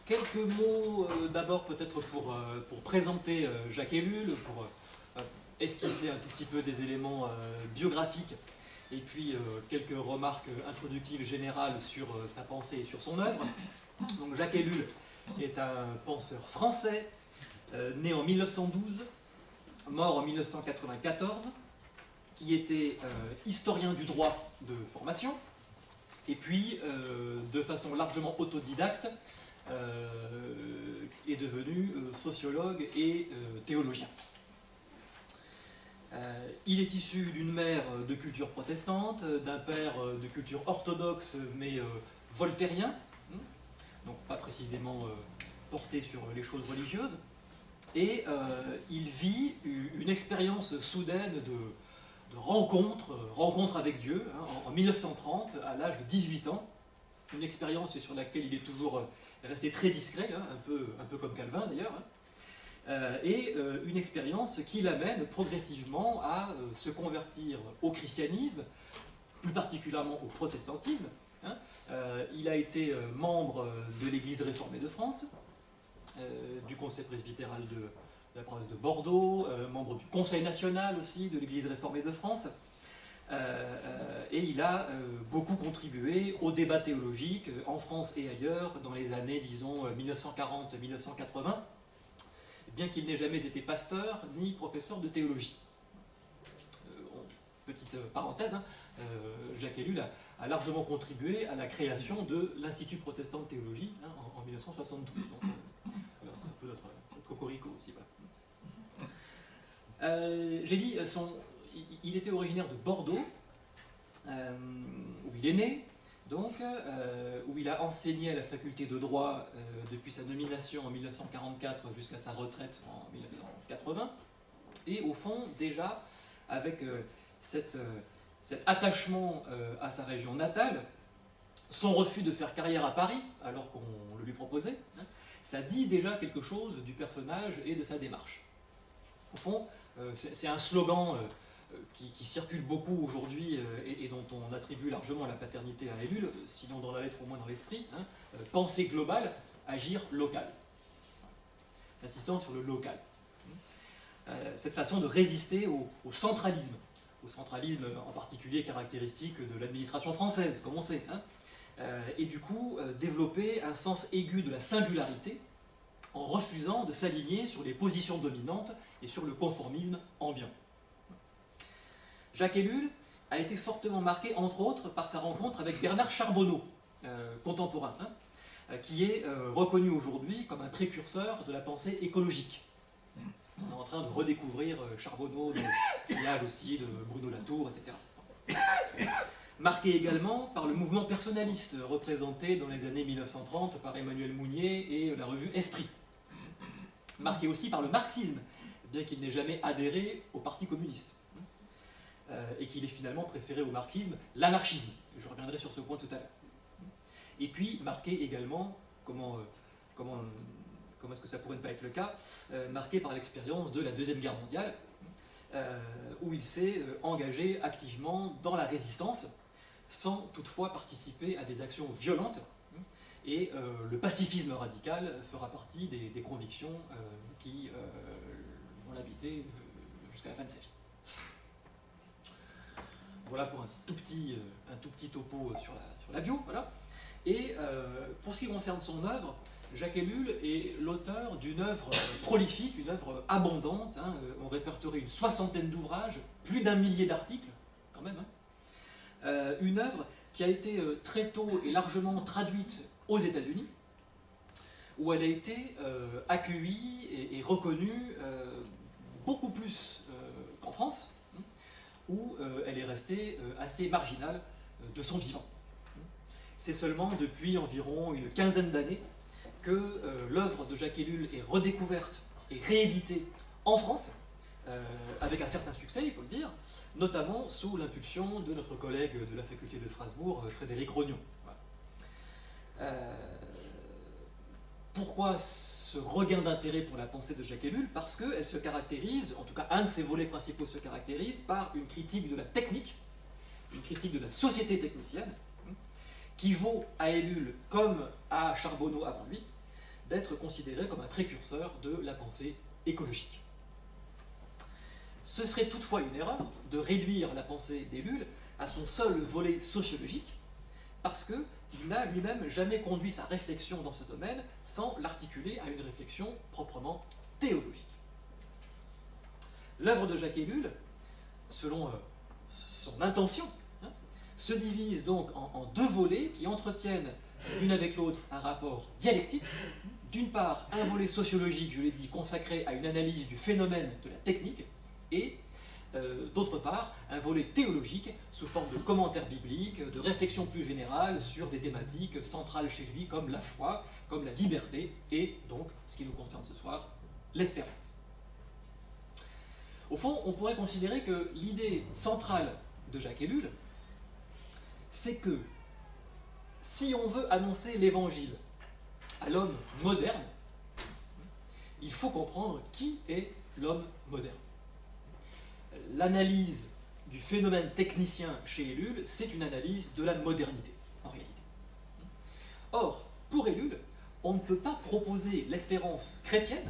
quelques mots d'abord peut-être pour présenter Jacques Ellul, pour esquisser un tout petit peu des éléments biographiques, et puis quelques remarques introductives générales sur sa pensée et sur son œuvre. Donc Jacques Ellul est un penseur français, né en 1912, mort en 1994, qui était historien du droit de formation, et puis de façon largement autodidacte, est devenu sociologue et théologien. Il est issu d'une mère de culture protestante, d'un père de culture orthodoxe mais voltairien, donc pas précisément porté sur les choses religieuses, et il vit une expérience soudaine de rencontre avec Dieu, en 1930, à l'âge de 18 ans, une expérience sur laquelle il est toujours resté très discret, un peu comme Calvin d'ailleurs, et une expérience qui l'amène progressivement à se convertir au christianisme, plus particulièrement au protestantisme. Il a été membre de l'Église réformée de France, du conseil presbytéral de la paroisse de Bordeaux, membre du Conseil national aussi de l'Église réformée de France, et il a beaucoup contribué au débat théologique en France et ailleurs dans les années, disons, 1940-1980, bien qu'il n'ait jamais été pasteur ni professeur de théologie. Petite parenthèse, Jacques Ellul a largement contribué à la création de l'Institut protestant de théologie en 1972. Donc, alors c'est un peu notre cocorico aussi. Voilà. J'ai dit, il était originaire de Bordeaux, où il est né, donc, où il a enseigné à la faculté de droit depuis sa nomination en 1944 jusqu'à sa retraite en 1980, et au fond, déjà, avec cet attachement à sa région natale, son refus de faire carrière à Paris, alors qu'on le lui proposait, ça dit déjà quelque chose du personnage et de sa démarche. Au fond, c'est un slogan qui circule beaucoup aujourd'hui et dont on attribue largement la paternité à Ellul, sinon dans la lettre au moins dans l'esprit, penser globale, agir local. Insistant sur le local. Cette façon de résister au centralisme en particulier caractéristique de l'administration française, comme on sait, et du coup développer un sens aigu de la singularité en refusant de s'aligner sur les positions dominantes et sur le conformisme ambiant. Jacques Ellul a été fortement marqué, entre autres, par sa rencontre avec Bernard Charbonneau, contemporain, qui est reconnu aujourd'hui comme un précurseur de la pensée écologique. On est en train de redécouvrir Charbonneau dans le sillage aussi de Bruno Latour, etc. Marqué également par le mouvement personnaliste représenté dans les années 1930 par Emmanuel Mounier et la revue Esprit. Marqué aussi par le marxisme, bien qu'il n'ait jamais adhéré au Parti communiste. Et qu'il ait finalement préféré au marxisme l'anarchisme. Je reviendrai sur ce point tout à l'heure. Et puis marqué également, comment est-ce que ça pourrait ne pas être le cas, marqué par l'expérience de la Deuxième Guerre mondiale, où il s'est engagé activement dans la résistance, sans toutefois participer à des actions violentes, et le pacifisme radical fera partie des convictions qui vont l'habiter jusqu'à la fin de sa vie. Voilà pour un tout petit topo sur la bio. Voilà. Et pour ce qui concerne son œuvre, Jacques Ellul est l'auteur d'une œuvre prolifique, une œuvre abondante. On répertorie une soixantaine d'ouvrages, plus d'1 millier d'articles, quand même. Une œuvre qui a été très tôt et largement traduite aux États-Unis, où elle a été accueillie et reconnue beaucoup plus qu'en France, où elle est restée assez marginale de son vivant. C'est seulement depuis environ une quinzaine d'années que l'œuvre de Jacques Ellul est redécouverte et rééditée en France, avec un certain succès, il faut le dire, notamment sous l'impulsion de notre collègue de la faculté de Strasbourg, Frédéric Rognon. Voilà. Pourquoi ce regain d'intérêt pour la pensée de Jacques Ellul? Parce qu'elle se caractérise, en tout cas un de ses volets principaux se caractérise par une critique de la technique, une critique de la société technicienne, qui vaut à Ellul comme à Charbonneau avant lui, d'être considéré comme un précurseur de la pensée écologique. Ce serait toutefois une erreur de réduire la pensée d'Ellul à son seul volet sociologique, parce qu'il n'a lui-même jamais conduit sa réflexion dans ce domaine sans l'articuler à une réflexion proprement théologique. L'œuvre de Jacques Ellul, selon son intention, se divise donc en deux volets qui entretiennent l'une avec l'autre un rapport dialectique. D'une part, un volet sociologique, je l'ai dit, consacré à une analyse du phénomène de la technique, et d'autre part, un volet théologique sous forme de commentaires bibliques, de réflexions plus générales sur des thématiques centrales chez lui, comme la foi, comme la liberté, et donc, ce qui nous concerne ce soir, l'espérance. Au fond, on pourrait considérer que l'idée centrale de Jacques Ellul, c'est que si on veut annoncer l'évangile à l'homme moderne, il faut comprendre qui est l'homme moderne. L'analyse du phénomène technicien chez Ellul, c'est une analyse de la modernité, en réalité. Or, pour Ellul, on ne peut pas proposer l'espérance chrétienne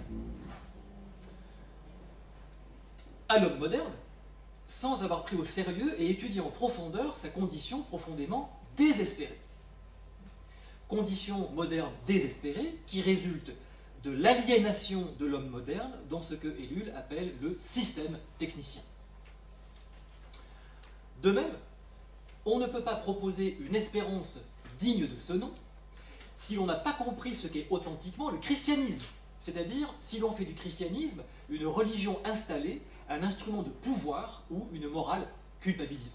à l'homme moderne sans avoir pris au sérieux et étudié en profondeur sa condition profondément désespérée. Condition moderne désespérée qui résulte de l'aliénation de l'homme moderne dans ce que Ellul appelle le système technicien. De même, on ne peut pas proposer une espérance digne de ce nom si l'on n'a pas compris ce qu'est authentiquement le christianisme, c'est-à-dire si l'on fait du christianisme une religion installée, un instrument de pouvoir ou une morale culpabilisante.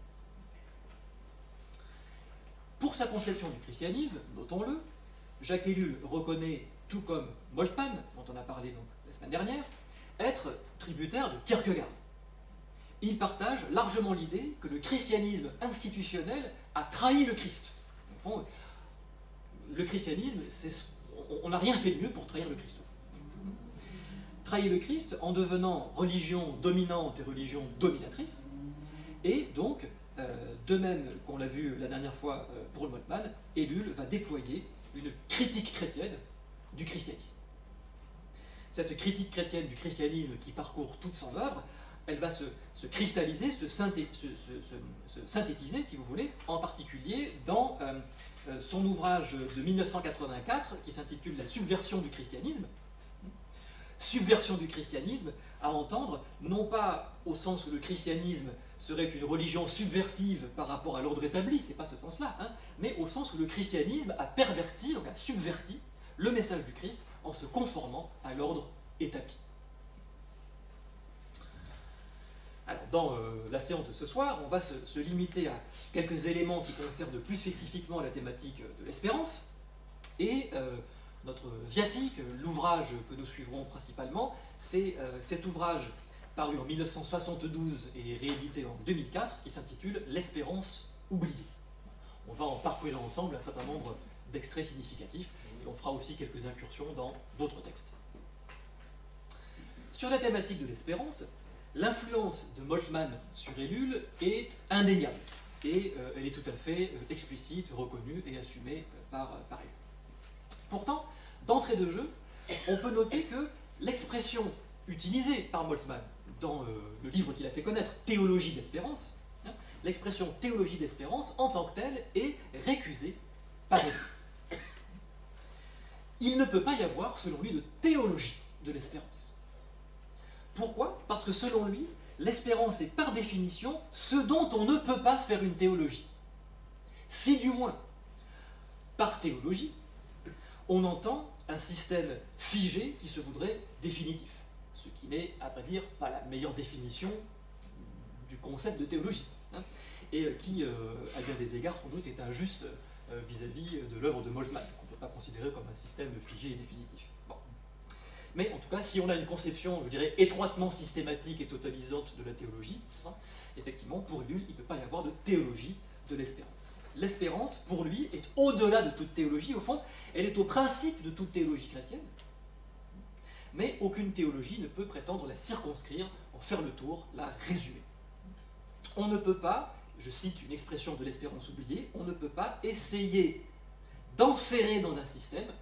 Pour sa conception du christianisme, notons-le, Jacques Ellul reconnaît, tout comme Moltmann, dont on a parlé donc la semaine dernière, être tributaire de Kierkegaard. Il partage largement l'idée que le christianisme institutionnel a trahi le Christ. Au fond, le christianisme, on n'a rien fait de mieux pour trahir le Christ. Trahir le Christ en devenant religion dominante et religion dominatrice, et donc, de même qu'on l'a vu la dernière fois pour le Moltmann, Ellul va déployer une critique chrétienne du christianisme. Cette critique chrétienne du christianisme qui parcourt toute son œuvre, elle va se cristalliser, se synthétiser, si vous voulez, en particulier dans son ouvrage de 1984 qui s'intitule « La subversion du christianisme ». Subversion du christianisme, à entendre, non pas au sens où le christianisme serait une religion subversive par rapport à l'ordre établi, c'est pas ce sens-là, mais au sens où le christianisme a perverti, donc a subverti le message du Christ en se conformant à l'ordre établi. Alors, dans la séance de ce soir, on va se limiter à quelques éléments qui concernent plus spécifiquement la thématique de l'espérance, et notre viatique, l'ouvrage que nous suivrons principalement, c'est cet ouvrage paru en 1972 et réédité en 2004, qui s'intitule « L'espérance oubliée ». On va en parcourir ensemble un certain nombre d'extraits significatifs, et on fera aussi quelques incursions dans d'autres textes. Sur la thématique de l'espérance, l'influence de Moltmann sur Ellul est indéniable, et elle est tout à fait explicite, reconnue et assumée par Ellul. Pourtant, d'entrée de jeu, on peut noter que l'expression utilisée par Moltmann dans le livre qu'il a fait connaître, Théologie d'espérance, l'expression théologie d'espérance en tant que telle est récusée par Ellul. Il ne peut pas y avoir, selon lui, de théologie de l'espérance. Pourquoi? Parce que selon lui, l'espérance est par définition ce dont on ne peut pas faire une théologie. Si du moins, par théologie, on entend un système figé qui se voudrait définitif, ce qui n'est, à vrai dire, pas la meilleure définition du concept de théologie, et qui, à bien des égards, sans doute, est injuste vis-à-vis de l'œuvre de Moltmann, qu'on ne peut pas considérer comme un système figé et définitif. Bon. Mais en tout cas, si on a une conception, je dirais, étroitement systématique et totalisante de la théologie, effectivement, pour Ellul, il ne peut pas y avoir de théologie de l'espérance. L'espérance, pour lui, est au-delà de toute théologie. Au fond, elle est au principe de toute théologie chrétienne, mais aucune théologie ne peut prétendre la circonscrire, en faire le tour, la résumer. On ne peut pas, je cite une expression de l'espérance oubliée, on ne peut pas essayer d'enserrer dans un système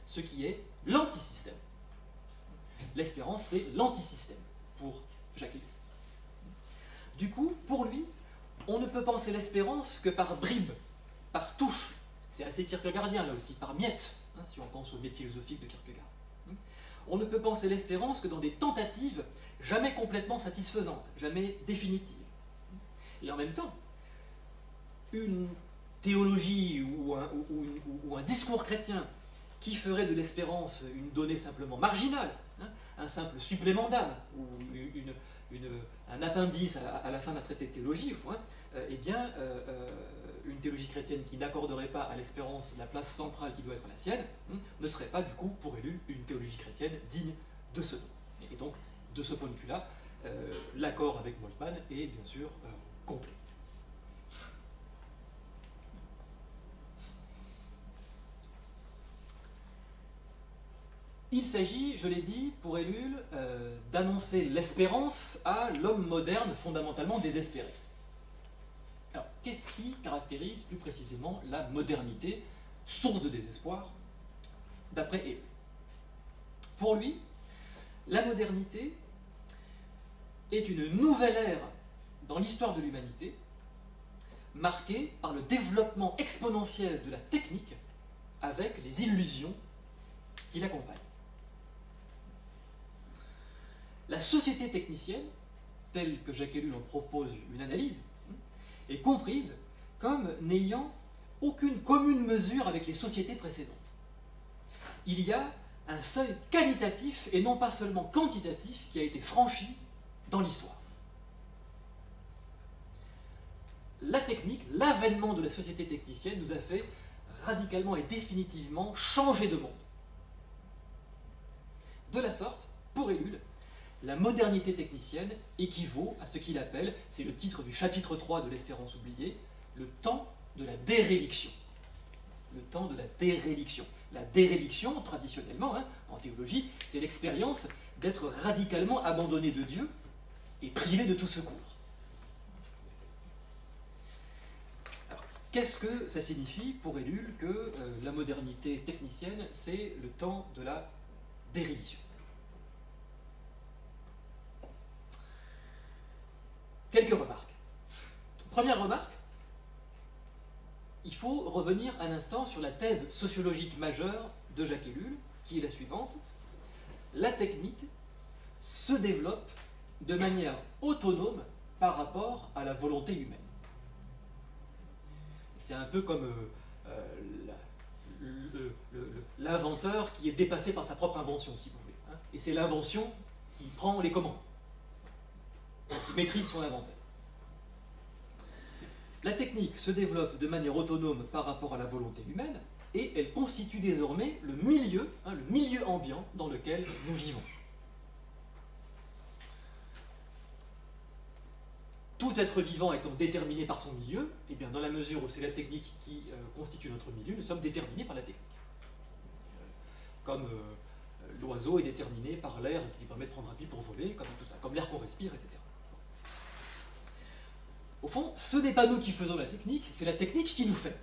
ce qui est l'antisystème. L'espérance, c'est l'antisystème pour Jacques Ellul. Du coup, pour lui, on ne peut penser l'espérance que par bribes, par touches. C'est assez kierkegaardien là aussi, par miettes, hein, si on pense au mythe philosophique de Kierkegaard. On ne peut penser l'espérance que dans des tentatives jamais complètement satisfaisantes, jamais définitives. Et en même temps, une théologie ou un discours chrétien qui ferait de l'espérance une donnée simplement marginale, hein, un simple supplément d'âme, ou un appendice à la fin d'un traité de théologie, eh bien, une théologie chrétienne qui n'accorderait pas à l'espérance la place centrale qui doit être la sienne, ne serait pas, du coup, pour Ellul, une théologie chrétienne digne de ce nom. Et donc, de ce point de vue-là, l'accord avec Moltmann est bien sûr complet. Il s'agit, je l'ai dit, pour Ellul, d'annoncer l'espérance à l'homme moderne fondamentalement désespéré. Alors, qu'est-ce qui caractérise plus précisément la modernité, source de désespoir, d'après Ellul? Pour lui, la modernité est une nouvelle ère dans l'histoire de l'humanité, marquée par le développement exponentiel de la technique avec les illusions qui l'accompagnent. La société technicienne, telle que Jacques Ellul en propose une analyse, est comprise comme n'ayant aucune commune mesure avec les sociétés précédentes. Il y a un seuil qualitatif et non pas seulement quantitatif qui a été franchi dans l'histoire. La technique, l'avènement de la société technicienne nous a fait radicalement et définitivement changer de monde. De la sorte, pour Ellul, la modernité technicienne équivaut à ce qu'il appelle, c'est le titre du chapitre 3 de l'Espérance oubliée, le temps de la déréliction. Le temps de la déréliction. La déréliction, traditionnellement, en théologie, c'est l'expérience d'être radicalement abandonné de Dieu et privé de tout secours. Alors, qu'est-ce que ça signifie pour Ellul que la modernité technicienne, c'est le temps de la déréliction? Quelques remarques. Première remarque, il faut revenir un instant sur la thèse sociologique majeure de Jacques Ellul, qui est la suivante. La technique se développe de manière autonome par rapport à la volonté humaine. C'est un peu comme l'inventeur qui est dépassé par sa propre invention, si vous voulez. Et c'est l'invention qui prend les commandes, qui maîtrise son inventaire. La technique se développe de manière autonome par rapport à la volonté humaine et elle constitue désormais le milieu ambiant dans lequel nous vivons. Tout être vivant étant déterminé par son milieu, et bien dans la mesure où c'est la technique qui constitue notre milieu, nous sommes déterminés par la technique. Comme l'oiseau est déterminé par l'air qui lui permet de prendre un pied pour voler, comme tout ça, comme l'air qu'on respire, etc. Au fond, ce n'est pas nous qui faisons la technique, c'est la technique qui nous fait.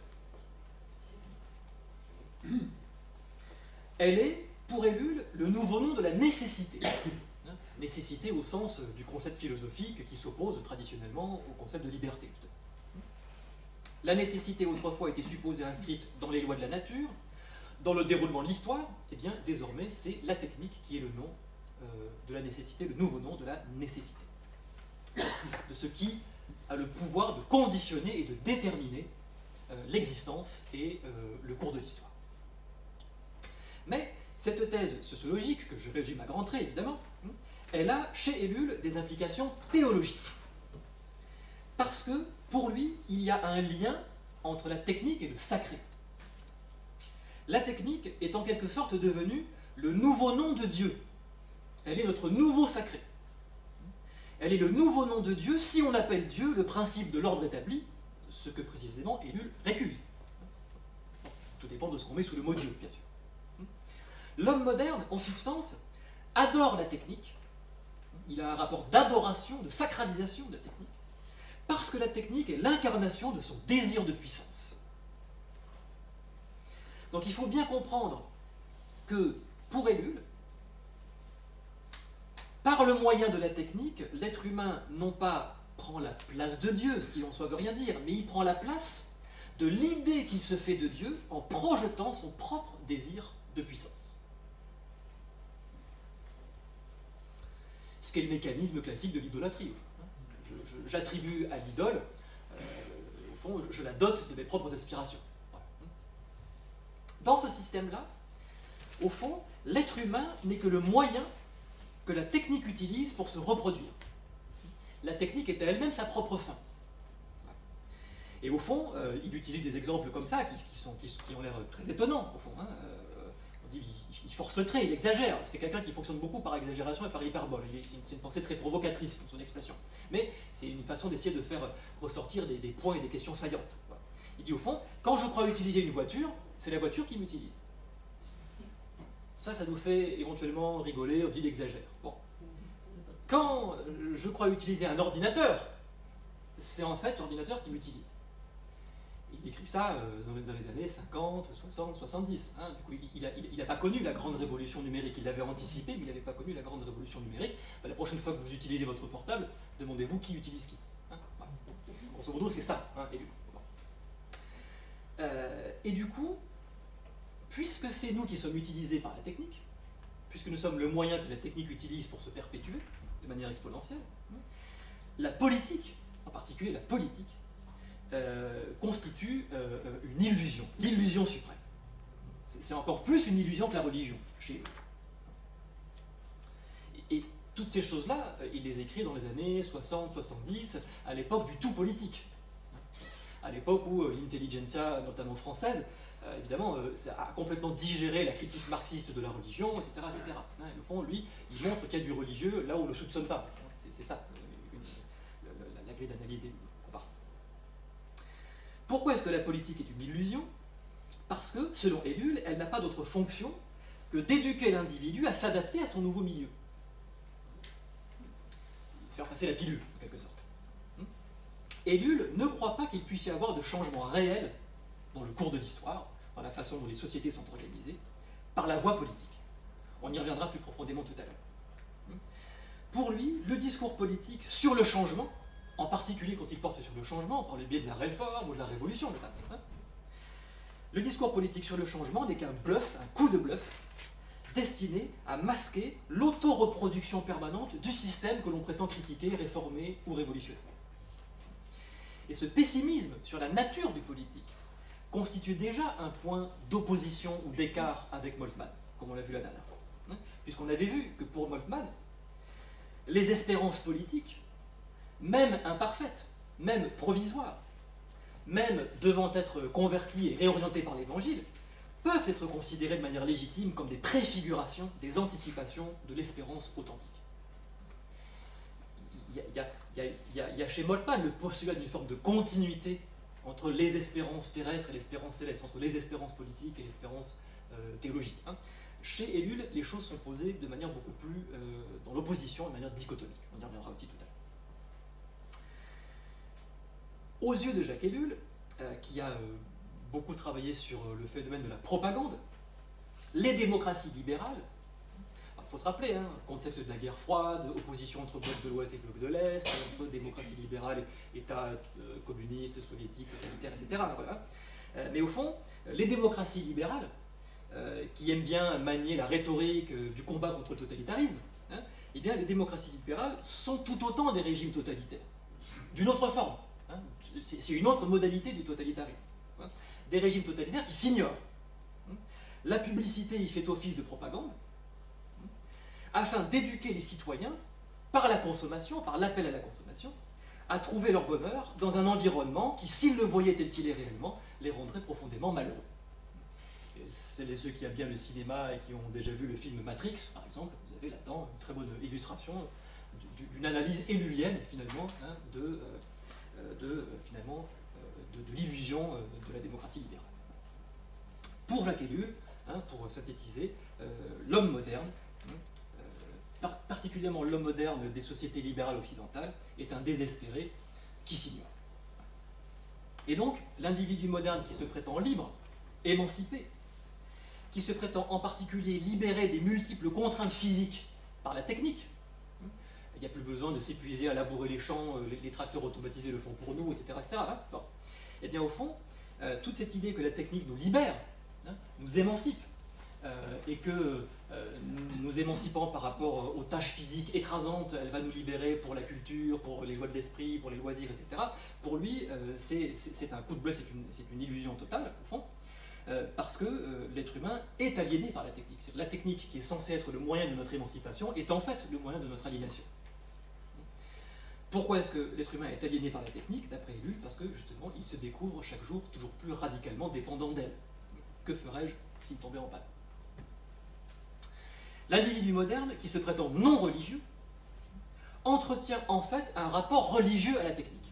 Elle est, pour Ellul, le nouveau nom de la nécessité. Nécessité au sens du concept philosophique qui s'oppose traditionnellement au concept de liberté. La nécessité autrefois était supposée inscrite dans les lois de la nature, dans le déroulement de l'histoire, et bien désormais c'est la technique qui est le nom de la nécessité, le nouveau nom de la nécessité. De ce qui a le pouvoir de conditionner et de déterminer l'existence et le cours de l'histoire. Mais cette thèse sociologique, que je résume à grands traits évidemment, elle a chez Ellul des implications théologiques. Parce que pour lui, il y a un lien entre la technique et le sacré. La technique est en quelque sorte devenue le nouveau nom de Dieu. Elle est notre nouveau sacré. Elle est le nouveau nom de Dieu si on appelle Dieu le principe de l'ordre établi, ce que précisément Ellul récuse. Tout dépend de ce qu'on met sous le mot Dieu, bien sûr. L'homme moderne, en substance, adore la technique. Il a un rapport d'adoration, de sacralisation de la technique, parce que la technique est l'incarnation de son désir de puissance. Donc il faut bien comprendre que, pour Ellul, par le moyen de la technique, l'être humain non pas prend la place de Dieu, ce qui en soi veut rien dire, mais il prend la place de l'idée qu'il se fait de Dieu en projetant son propre désir de puissance. Ce qu'est le mécanisme classique de l'idolâtrie. J'attribue à l'idole, au fond, je la dote de mes propres aspirations. Dans ce système-là, au fond, l'être humain n'est que le moyen que la technique utilise pour se reproduire. La technique est elle-même sa propre fin. Et au fond, il utilise des exemples comme ça qui ont l'air très étonnants, au fond. On dit il force le trait, il exagère. C'est quelqu'un qui fonctionne beaucoup par exagération et par hyperbole. C'est une pensée très provocatrice dans son expression. Mais c'est une façon d'essayer de faire ressortir des points et des questions saillantes. Voilà. Il dit au fond, quand je crois utiliser une voiture, c'est la voiture qui m'utilise. Ça nous fait éventuellement rigoler, on dit il exagère. Bon. Quand je crois utiliser un ordinateur, c'est en fait l'ordinateur qui m'utilise. Il écrit ça dans les années 50, 60, 70. Hein. Du coup, il n'a pas connu la grande révolution numérique. Il l'avait anticipé, mais il n'avait pas connu la grande révolution numérique. Ben, la prochaine fois que vous utilisez votre portable, demandez-vous qui utilise qui. Hein. Voilà. Grosso modo, c'est ça, hein, Ellul. Bon. Et du coup, puisque c'est nous qui sommes utilisés par la technique, puisque nous sommes le moyen que la technique utilise pour se perpétuer de manière exponentielle, la politique, en particulier la politique, constitue une illusion, l'illusion suprême. C'est encore plus une illusion que la religion, chez eux. Et toutes ces choses-là, il les écrit dans les années 60-70, à l'époque du tout politique. À l'époque où l'intelligentsia, notamment française, évidemment, a complètement digéré la critique marxiste de la religion, etc. etc. Et au fond, lui, il montre qu'il y a du religieux là où on ne le soupçonne pas. C'est ça, la grille d'analyse des compartiments. Pourquoi est-ce que la politique est une illusion? Parce que, selon Ellul, elle n'a pas d'autre fonction que d'éduquer l'individu à s'adapter à son nouveau milieu. Faire passer la pilule, en quelque sorte. Ellul ne croit pas qu'il puisse y avoir de changement réel dans le cours de l'histoire, dans la façon dont les sociétés sont organisées, par la voie politique. On y reviendra plus profondément tout à l'heure. Pour lui, le discours politique sur le changement, en particulier quand il porte sur le changement, par le biais de la réforme ou de la révolution, notamment, le discours politique sur le changement n'est qu'un bluff, un coup de bluff, destiné à masquer l'auto-reproduction permanente du système que l'on prétend critiquer, réformer ou révolutionner. Et ce pessimisme sur la nature du politique constitue déjà un point d'opposition ou d'écart avec Moltmann, comme on l'a vu la dernière fois. Puisqu'on avait vu que pour Moltmann, les espérances politiques, même imparfaites, même provisoires, même devant être converties et réorientées par l'Évangile, peuvent être considérées de manière légitime comme des préfigurations, des anticipations de l'espérance authentique. Il y a chez Moltmann le postulat d'une forme de continuité entre les espérances terrestres et l'espérance céleste, entre les espérances politiques et l'espérance théologique. Chez Ellul, les choses sont posées de manière beaucoup plus dans l'opposition, de manière dichotomique. On y reviendra aussi tout à l'heure. Aux yeux de Jacques Ellul, qui a beaucoup travaillé sur le phénomène de la propagande, les démocraties libérales, il faut se rappeler, contexte de la guerre froide, opposition entre bloc de l'Ouest et bloc de l'Est, entre démocratie libérale et État communiste, soviétique, totalitaire, etc. Voilà. Mais au fond, les démocraties libérales, qui aiment bien manier la rhétorique du combat contre le totalitarisme, eh bien les démocraties libérales sont tout autant des régimes totalitaires, d'une autre forme. C'est une autre modalité du totalitarisme. Des régimes totalitaires qui s'ignorent. La publicité y fait office de propagande, afin d'éduquer les citoyens par la consommation, par l'appel à la consommation, à trouver leur bonheur dans un environnement qui, s'ils le voyaient tel qu'il est réellement, les rendrait profondément malheureux. Ceux qui aiment bien le cinéma et qui ont déjà vu le film Matrix, par exemple, vous avez là-dedans une très bonne illustration d'une analyse ellulienne, finalement, de l'illusion de la démocratie libérale. Pour Jacques Ellul, pour synthétiser, l'homme moderne, particulièrement l'homme moderne des sociétés libérales occidentales, est un désespéré qui s'ignore. Et donc, l'individu moderne qui se prétend libre, émancipé, qui se prétend en particulier libéré des multiples contraintes physiques par la technique. Il n'y a plus besoin de s'épuiser à labourer les champs, les tracteurs automatisés le font pour nous, etc. etc. Hein, bon. Et bien au fond, toute cette idée que la technique nous libère, hein, nous émancipe, et que nous émancipant par rapport aux tâches physiques écrasantes, elle va nous libérer pour la culture, pour les joies de l'esprit, pour les loisirs, etc. Pour lui, c'est un coup de bluff, c'est une illusion totale, au fond, parce que l'être humain est aliéné par la technique. La technique, qui est censée être le moyen de notre émancipation, est en fait le moyen de notre aliénation. Pourquoi est-ce que l'être humain est aliéné par la technique? D'après Ellul, parce que justement, il se découvre chaque jour toujours plus radicalement dépendant d'elle. Que ferais-je s'il tombait en panne? L'individu moderne, qui se prétend non religieux, entretient en fait un rapport religieux à la technique.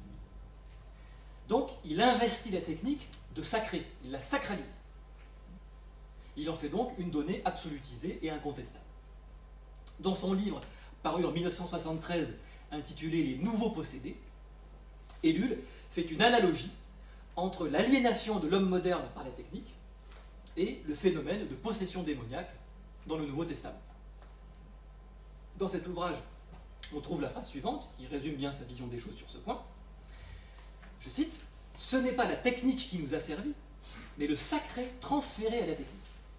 Donc, il investit la technique de sacré, il la sacralise. Il en fait donc une donnée absolutisée et incontestable. Dans son livre, paru en 1973, intitulé Les nouveaux possédés, Ellul fait une analogie entre l'aliénation de l'homme moderne par la technique et le phénomène de possession démoniaque dans le Nouveau Testament. Dans cet ouvrage, on trouve la phrase suivante, qui résume bien sa vision des choses sur ce point. Je cite, « Ce n'est pas la technique qui nous a servi, mais le sacré transféré à la technique. »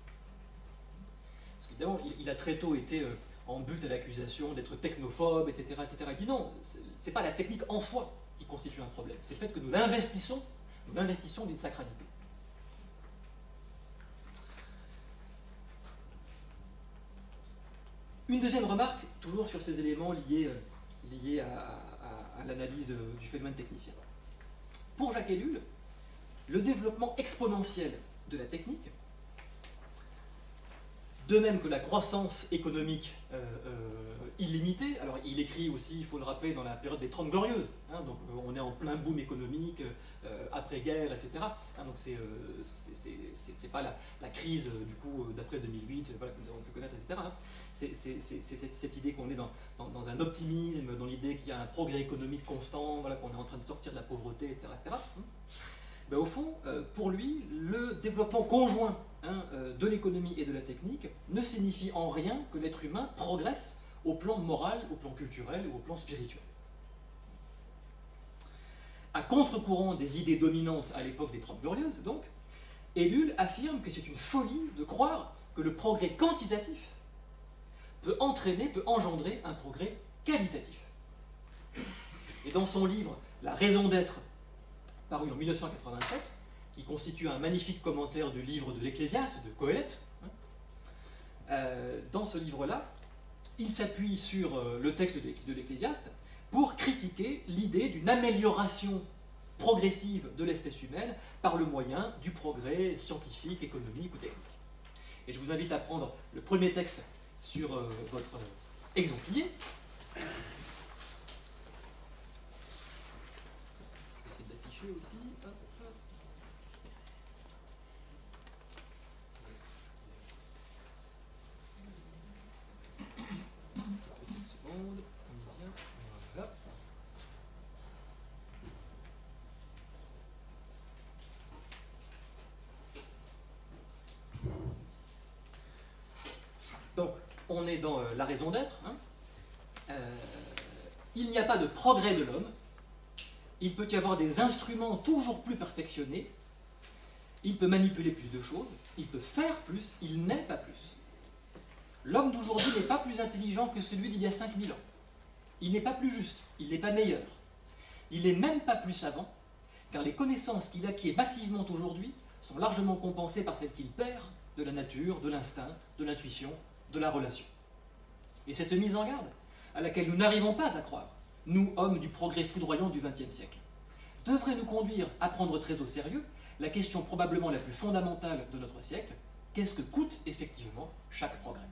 Parce qu'évidemment, il a très tôt été en but à l'accusation d'être technophobe, etc., etc. Il dit non, ce n'est pas la technique en soi qui constitue un problème, c'est le fait que nous l'investissons d'une sacralité. Une deuxième remarque, toujours sur ces éléments liés à l'analyse du phénomène technicien. Pour Jacques Ellul, le développement exponentiel de la technique, de même que la croissance économique illimitée, alors il écrit aussi, il faut le rappeler, dans la période des 30 Glorieuses, hein, donc on est en plein boom économique, après-guerre, etc. Hein, donc c'est pas la crise du coup d'après 2008, voilà, que nous avons pu connaître, etc. Hein. C'est cette idée qu'on est dans un optimisme, dans l'idée qu'il y a un progrès économique constant, voilà, qu'on est en train de sortir de la pauvreté, etc. etc. Ben, au fond, pour lui, le développement conjoint, hein, de l'économie et de la technique ne signifie en rien que l'être humain progresse au plan moral, au plan culturel ou au plan spirituel. À contre-courant des idées dominantes à l'époque des 30 Glorieuses, donc, Ellul affirme que c'est une folie de croire que le progrès quantitatif peut engendrer un progrès qualitatif. Et dans son livre « La raison d'être », paru en 1987, qui constitue un magnifique commentaire du livre de l'Ecclésiaste, de Coëlette, dans ce livre-là, il s'appuie sur le texte de l'Ecclésiaste pour critiquer l'idée d'une amélioration progressive de l'espèce humaine par le moyen du progrès scientifique, économique ou technique. Et je vous invite à prendre le premier texte sur votre exemplier. Je vais essayer d'afficher aussi. Hop, hop. Petite seconde, on y vient. Voilà. Donc, on est dans la raison d'être. Hein. Il n'y a pas de progrès de l'homme. Il peut y avoir des instruments toujours plus perfectionnés. Il peut manipuler plus de choses. Il peut faire plus. Il n'est pas plus. L'homme d'aujourd'hui n'est pas plus intelligent que celui d'il y a 5000 ans. Il n'est pas plus juste. Il n'est pas meilleur. Il n'est même pas plus savant, car les connaissances qu'il acquiert massivement aujourd'hui sont largement compensées par celles qu'il perd de la nature, de l'instinct, de l'intuition, de la relation. Et cette mise en garde, à laquelle nous n'arrivons pas à croire, nous, hommes du progrès foudroyant du XXe siècle, devrait nous conduire à prendre très au sérieux la question probablement la plus fondamentale de notre siècle: qu'est-ce que coûte effectivement chaque progrès?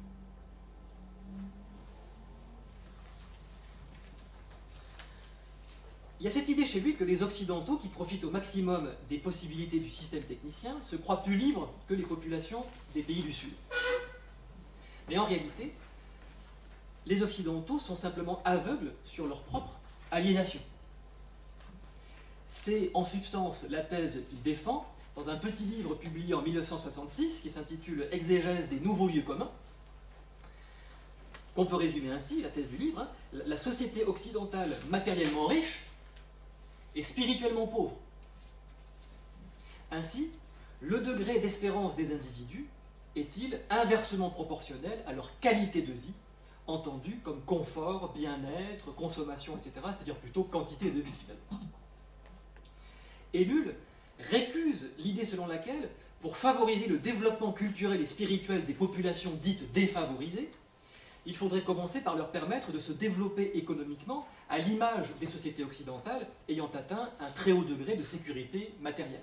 Il y a cette idée chez lui que les Occidentaux, qui profitent au maximum des possibilités du système technicien, se croient plus libres que les populations des pays du Sud. Mais en réalité, les Occidentaux sont simplement aveugles sur leur propre aliénation. C'est en substance la thèse qu'il défend dans un petit livre publié en 1966 qui s'intitule « Exégèse des nouveaux lieux communs », qu'on peut résumer ainsi, la thèse du livre, hein, la société occidentale matériellement riche et spirituellement pauvre. Ainsi, le degré d'espérance des individus est-il inversement proportionnel à leur qualité de vie, entendue comme confort, bien-être, consommation, etc., c'est-à-dire plutôt quantité de vie finalement. Ellul récuse l'idée selon laquelle, pour favoriser le développement culturel et spirituel des populations dites défavorisées, il faudrait commencer par leur permettre de se développer économiquement à l'image des sociétés occidentales ayant atteint un très haut degré de sécurité matérielle.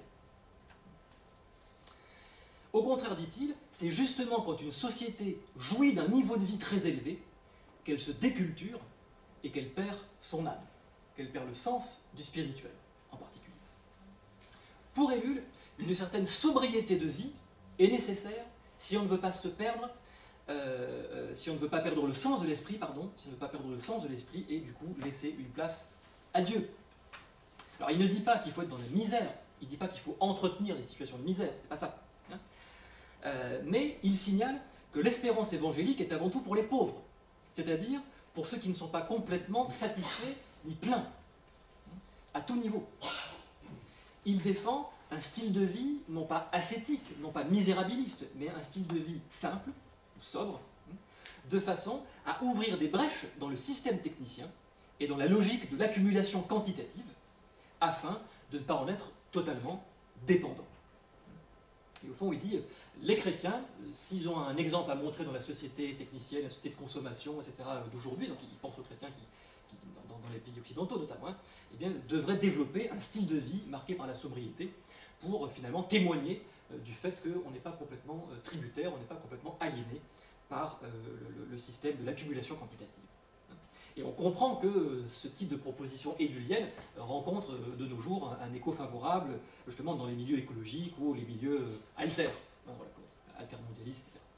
Au contraire, dit-il, c'est justement quand une société jouit d'un niveau de vie très élevé qu'elle se déculture et qu'elle perd son âme, qu'elle perd le sens du spirituel en particulier. Pour Ellul, une certaine sobriété de vie est nécessaire si on ne veut pas se perdre, si on ne veut pas perdre le sens de l'esprit, pardon, si on ne veut pas perdre le sens de l'esprit et du coup laisser une place à Dieu. Alors il ne dit pas qu'il faut être dans la misère, il ne dit pas qu'il faut entretenir les situations de misère, c'est pas ça. Hein. Mais il signale que l'espérance évangélique est avant tout pour les pauvres, c'est-à-dire pour ceux qui ne sont pas complètement satisfaits ni pleins, à tout niveau. Il défend un style de vie non pas ascétique, non pas misérabiliste, mais un style de vie simple, ou sobre, de façon à ouvrir des brèches dans le système technicien et dans la logique de l'accumulation quantitative, afin de ne pas en être totalement dépendant. Et au fond, il dit, les chrétiens, s'ils ont un exemple à montrer dans la société technicienne, la société de consommation, etc., d'aujourd'hui, donc il pense aux chrétiens dans les pays occidentaux notamment, eh bien, devraient développer un style de vie marqué par la sobriété pour finalement témoigner du fait qu'on n'est pas complètement tributaire, on n'est pas complètement aliéné par le système de l'accumulation quantitative. Et on comprend que ce type de proposition ellulienne rencontre de nos jours un écho favorable justement dans les milieux écologiques ou les milieux alters, voilà, altermondialistes, etc.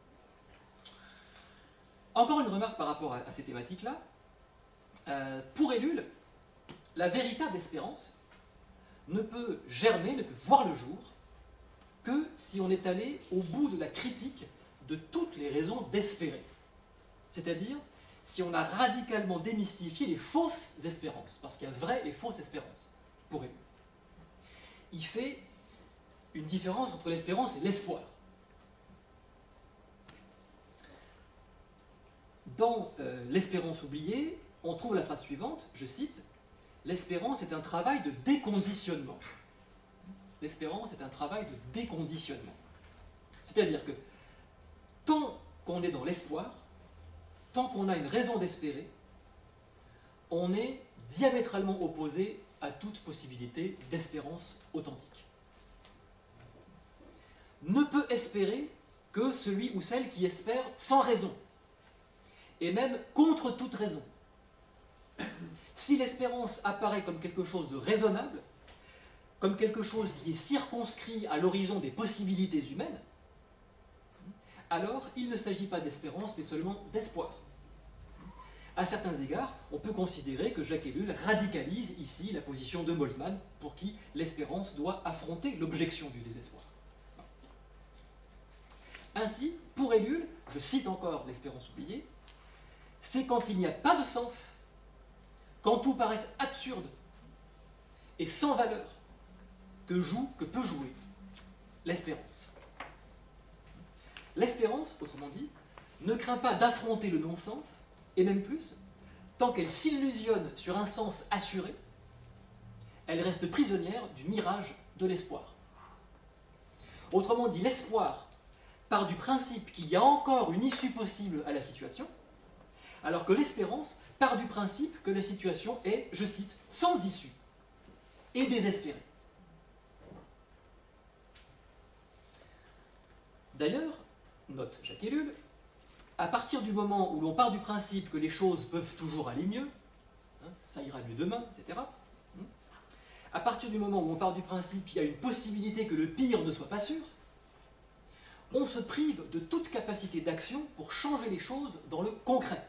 Encore une remarque par rapport à ces thématiques-là. Pour Ellul, la véritable espérance ne peut germer, ne peut voir le jour que si on est allé au bout de la critique de toutes les raisons d'espérer. C'est-à-dire si on a radicalement démystifié les fausses espérances, parce qu'il y a vraies et fausses espérances, pour Ellul. Il fait une différence entre l'espérance et l'espoir. Dans l'espérance oubliée, on trouve la phrase suivante, je cite, « L'espérance est un travail de déconditionnement. » L'espérance est un travail de déconditionnement. C'est-à-dire que tant qu'on est dans l'espoir, tant qu'on a une raison d'espérer, on est diamétralement opposé à toute possibilité d'espérance authentique. Ne peut espérer que celui ou celle qui espère sans raison, et même contre toute raison. Si l'espérance apparaît comme quelque chose de raisonnable, comme quelque chose qui est circonscrit à l'horizon des possibilités humaines, alors il ne s'agit pas d'espérance, mais seulement d'espoir. À certains égards, on peut considérer que Jacques Ellul radicalise ici la position de Moltmann, pour qui l'espérance doit affronter l'objection du désespoir. Ainsi, pour Ellul, je cite encore l'espérance oubliée, c'est quand il n'y a pas de sens, quand tout paraît absurde et sans valeur, que peut jouer l'espérance. L'espérance, autrement dit, ne craint pas d'affronter le non-sens, et même plus, tant qu'elle s'illusionne sur un sens assuré, elle reste prisonnière du mirage de l'espoir. Autrement dit, l'espoir part du principe qu'il y a encore une issue possible à la situation, alors que l'espérance part du principe que la situation est, je cite, sans issue et désespérée. D'ailleurs, note Jacques Ellul, à partir du moment où l'on part du principe que les choses peuvent toujours aller mieux, hein, ça ira mieux demain, etc., à partir du moment où on part du principe qu'il y a une possibilité que le pire ne soit pas sûr, on se prive de toute capacité d'action pour changer les choses dans le concret.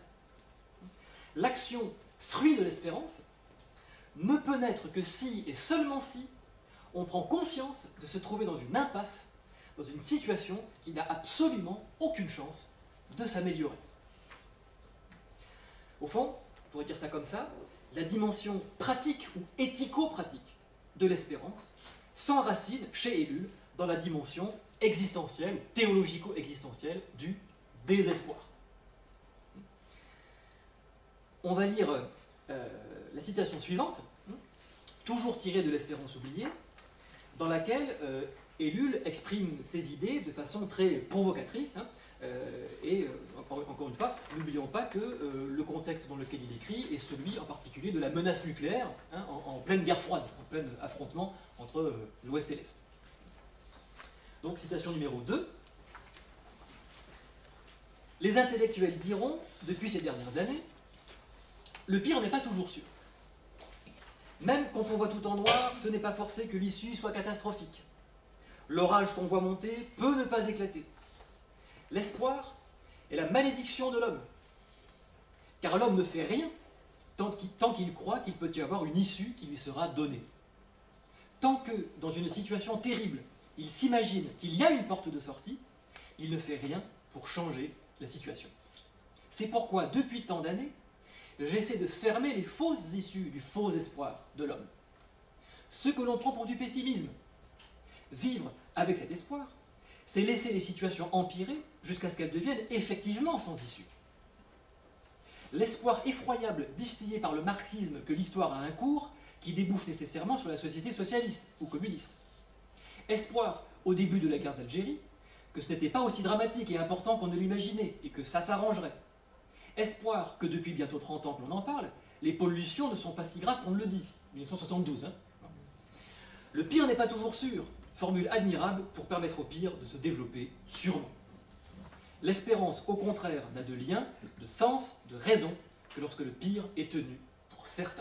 L'action, fruit de l'espérance, ne peut naître que si et seulement si on prend conscience de se trouver dans une impasse, dans une situation qui n'a absolument aucune chance de s'améliorer. Au fond, on pourrait dire ça comme ça, la dimension pratique ou éthico-pratique de l'espérance s'enracine chez Ellul dans la dimension existentielle, ou théologico-existentielle du désespoir. On va lire la citation suivante, toujours tirée de l'Espérance oubliée, dans laquelle Ellul exprime ses idées de façon très provocatrice, encore une fois, n'oublions pas que le contexte dans lequel il écrit est celui en particulier de la menace nucléaire, en pleine guerre froide, en plein affrontement entre l'Ouest et l'Est. Donc, citation numéro 2. Les intellectuels diront, depuis ces dernières années, le pire n'est pas toujours sûr. Même quand on voit tout en noir, ce n'est pas forcé que l'issue soit catastrophique. L'orage qu'on voit monter peut ne pas éclater. L'espoir est la malédiction de l'homme. Car l'homme ne fait rien tant qu'il croit qu'il peut y avoir une issue qui lui sera donnée. Tant que, dans une situation terrible, il s'imagine qu'il y a une porte de sortie, il ne fait rien pour changer la situation. C'est pourquoi, depuis tant d'années, j'essaie de fermer les fausses issues du faux espoir de l'homme. Ce que l'on prend pour du pessimisme. Vivre avec cet espoir, c'est laisser les situations empirer jusqu'à ce qu'elles deviennent effectivement sans issue. L'espoir effroyable distillé par le marxisme que l'histoire a un cours qui débouche nécessairement sur la société socialiste ou communiste. Espoir au début de la guerre d'Algérie, que ce n'était pas aussi dramatique et important qu'on ne l'imaginait et que ça s'arrangerait. Espoir que depuis bientôt 30 ans que l'on en parle, les pollutions ne sont pas si graves qu'on le dit. 1972. Le pire n'est pas toujours sûr. Formule admirable pour permettre au pire de se développer sûrement. L'espérance, au contraire, n'a de lien, de sens, de raison que lorsque le pire est tenu pour certain.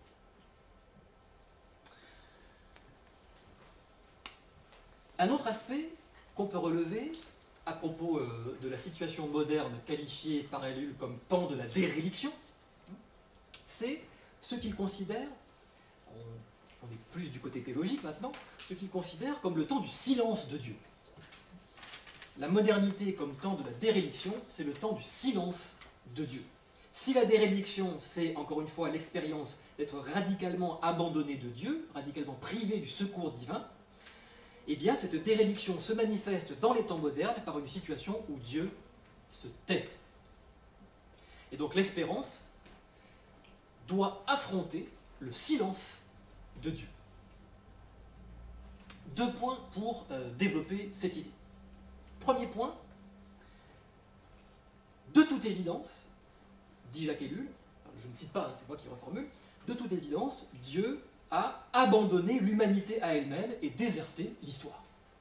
Un autre aspect qu'on peut relever à propos de la situation moderne qualifiée par Ellul comme temps de la déréliction, c'est ce qu'il considère, on est plus du côté théologique maintenant, ce qu'il considère comme le temps du silence de Dieu. La modernité comme temps de la déréliction, c'est le temps du silence de Dieu. Si la déréliction, c'est encore une fois l'expérience d'être radicalement abandonné de Dieu, radicalement privé du secours divin, eh bien cette déréliction se manifeste dans les temps modernes par une situation où Dieu se tait. Et donc l'espérance doit affronter le silence de Dieu. 2 points pour développer cette idée. Premier point, de toute évidence, dit Jacques Ellul, je ne cite pas, c'est moi qui reformule, de toute évidence, Dieu a abandonné l'humanité à elle-même et déserté l'histoire.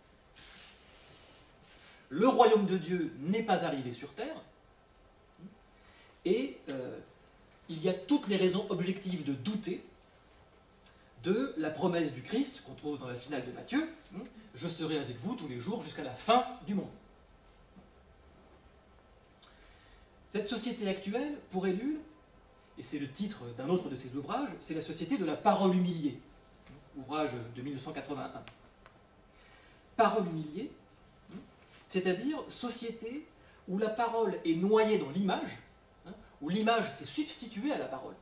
Le royaume de Dieu n'est pas arrivé sur terre, et il y a toutes les raisons objectives de douter de la promesse du Christ, qu'on trouve dans la finale de Matthieu, « Je serai avec vous tous les jours jusqu'à la fin du monde ». Cette société actuelle, pour Ellul, et c'est le titre d'un autre de ses ouvrages, c'est la société de la parole humiliée, ouvrage de 1981. Parole humiliée, c'est-à-dire société où la parole est noyée dans l'image, où l'image s'est substituée à la parole.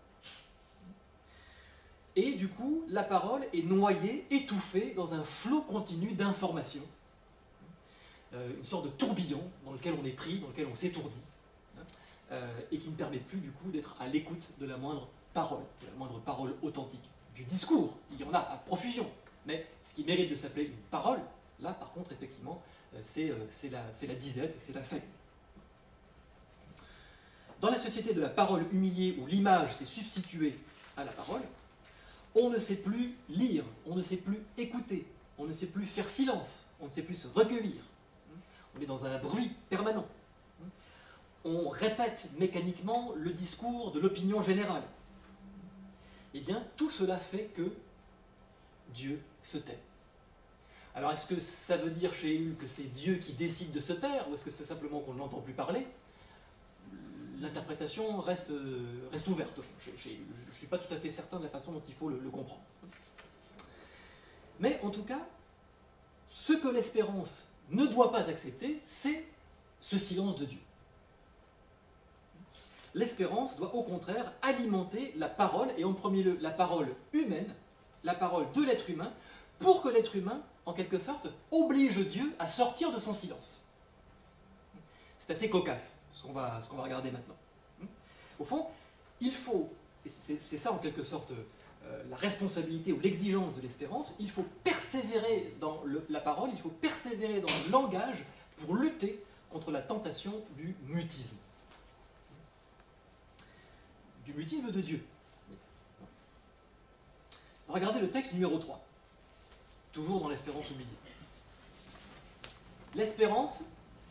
Et du coup, la parole est noyée, étouffée dans un flot continu d'informations, une sorte de tourbillon dans lequel on est pris, dans lequel on s'étourdit, et qui ne permet plus du coup d'être à l'écoute de la moindre parole authentique. Du discours, il y en a à profusion, mais ce qui mérite de s'appeler une parole, là par contre effectivement, c'est la disette, c'est la faible. Dans la société de la parole humiliée où l'image s'est substituée à la parole, on ne sait plus lire, on ne sait plus écouter, on ne sait plus faire silence, on ne sait plus se recueillir. On est dans un bruit permanent. On répète mécaniquement le discours de l'opinion générale. Eh bien, tout cela fait que Dieu se tait. Alors, est-ce que ça veut dire chez Ellul que c'est Dieu qui décide de se taire, ou est-ce que c'est simplement qu'on ne l'entend plus parler? L'interprétation reste ouverte. Je ne suis pas tout à fait certain de la façon dont il faut le comprendre. Mais en tout cas, ce que l'espérance ne doit pas accepter, c'est ce silence de Dieu. L'espérance doit au contraire alimenter la parole, et en premier lieu la parole humaine, la parole de l'être humain, pour que l'être humain, en quelque sorte, oblige Dieu à sortir de son silence. C'est assez cocasse, ce qu'on va regarder maintenant. Au fond, il faut, et c'est ça en quelque sorte la responsabilité ou l'exigence de l'espérance, il faut persévérer dans la parole, il faut persévérer dans le langage pour lutter contre la tentation du mutisme. Du mutisme de Dieu. Regardez le texte numéro 3, toujours dans l'espérance oubliée. L'espérance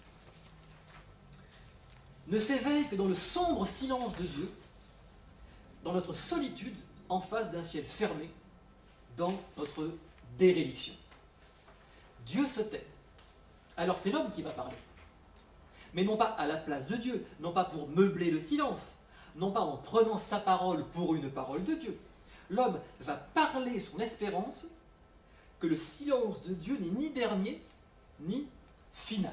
ne s'éveille que dans le sombre silence de Dieu, dans notre solitude, en face d'un ciel fermé, dans notre déréliction. Dieu se tait. Alors c'est l'homme qui va parler. Mais non pas à la place de Dieu, non pas pour meubler le silence, non pas en prenant sa parole pour une parole de Dieu. L'homme va parler son espérance que le silence de Dieu n'est ni dernier, ni final.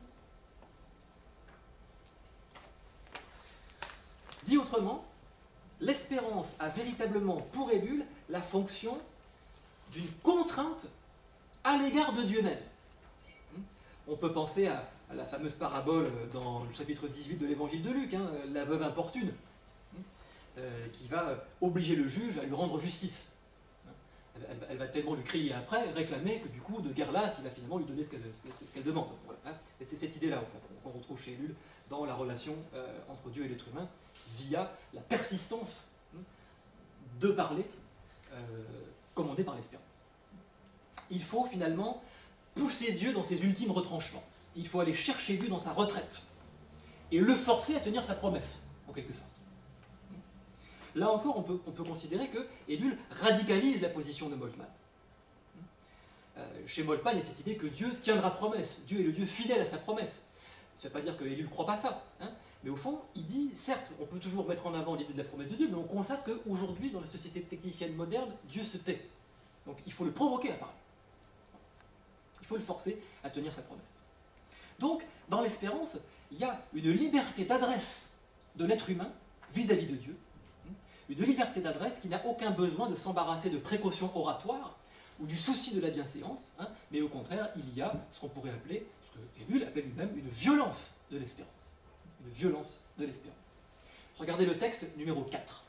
Dit autrement, l'espérance a véritablement pour Ellul la fonction d'une contrainte à l'égard de Dieu même. On peut penser à la fameuse parabole dans le chapitre 18 de l'évangile de Luc, la veuve importune, qui va obliger le juge à lui rendre justice. Elle va tellement lui crier après, réclamer que du coup, de guerre lasse, il va finalement lui donner ce qu'elle demande. Voilà. Et c'est cette idée-là, au fond, qu'on retrouve chez Ellul dans la relation entre Dieu et l'être humain, via la persistance de parler commandée par l'espérance. Il faut finalement pousser Dieu dans ses ultimes retranchements. Il faut aller chercher Dieu dans sa retraite et le forcer à tenir sa promesse, en quelque sorte. Là encore, on peut considérer que Ellul radicalise la position de Moltmann. Chez Moltmann, il y a cette idée que Dieu tiendra promesse. Dieu est le Dieu fidèle à sa promesse. Ça ne veut pas dire que Ellul ne croit pas ça. Mais au fond, il dit, certes, on peut toujours mettre en avant l'idée de la promesse de Dieu, mais on constate qu'aujourd'hui, dans la société technicienne moderne, Dieu se tait. Donc il faut le provoquer à parler. Il faut le forcer à tenir sa promesse. Donc, dans l'espérance, il y a une liberté d'adresse de l'être humain vis-à-vis de Dieu, une liberté d'adresse qui n'a aucun besoin de s'embarrasser de précautions oratoires ou du souci de la bienséance, mais au contraire, il y a ce qu'on pourrait appeler, ce que Ellul appelle lui-même, une violence de l'espérance. Une violence de l'espérance. Regardez le texte numéro 4.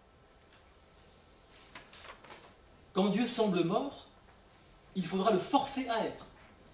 Quand Dieu semble mort, il faudra le forcer à être.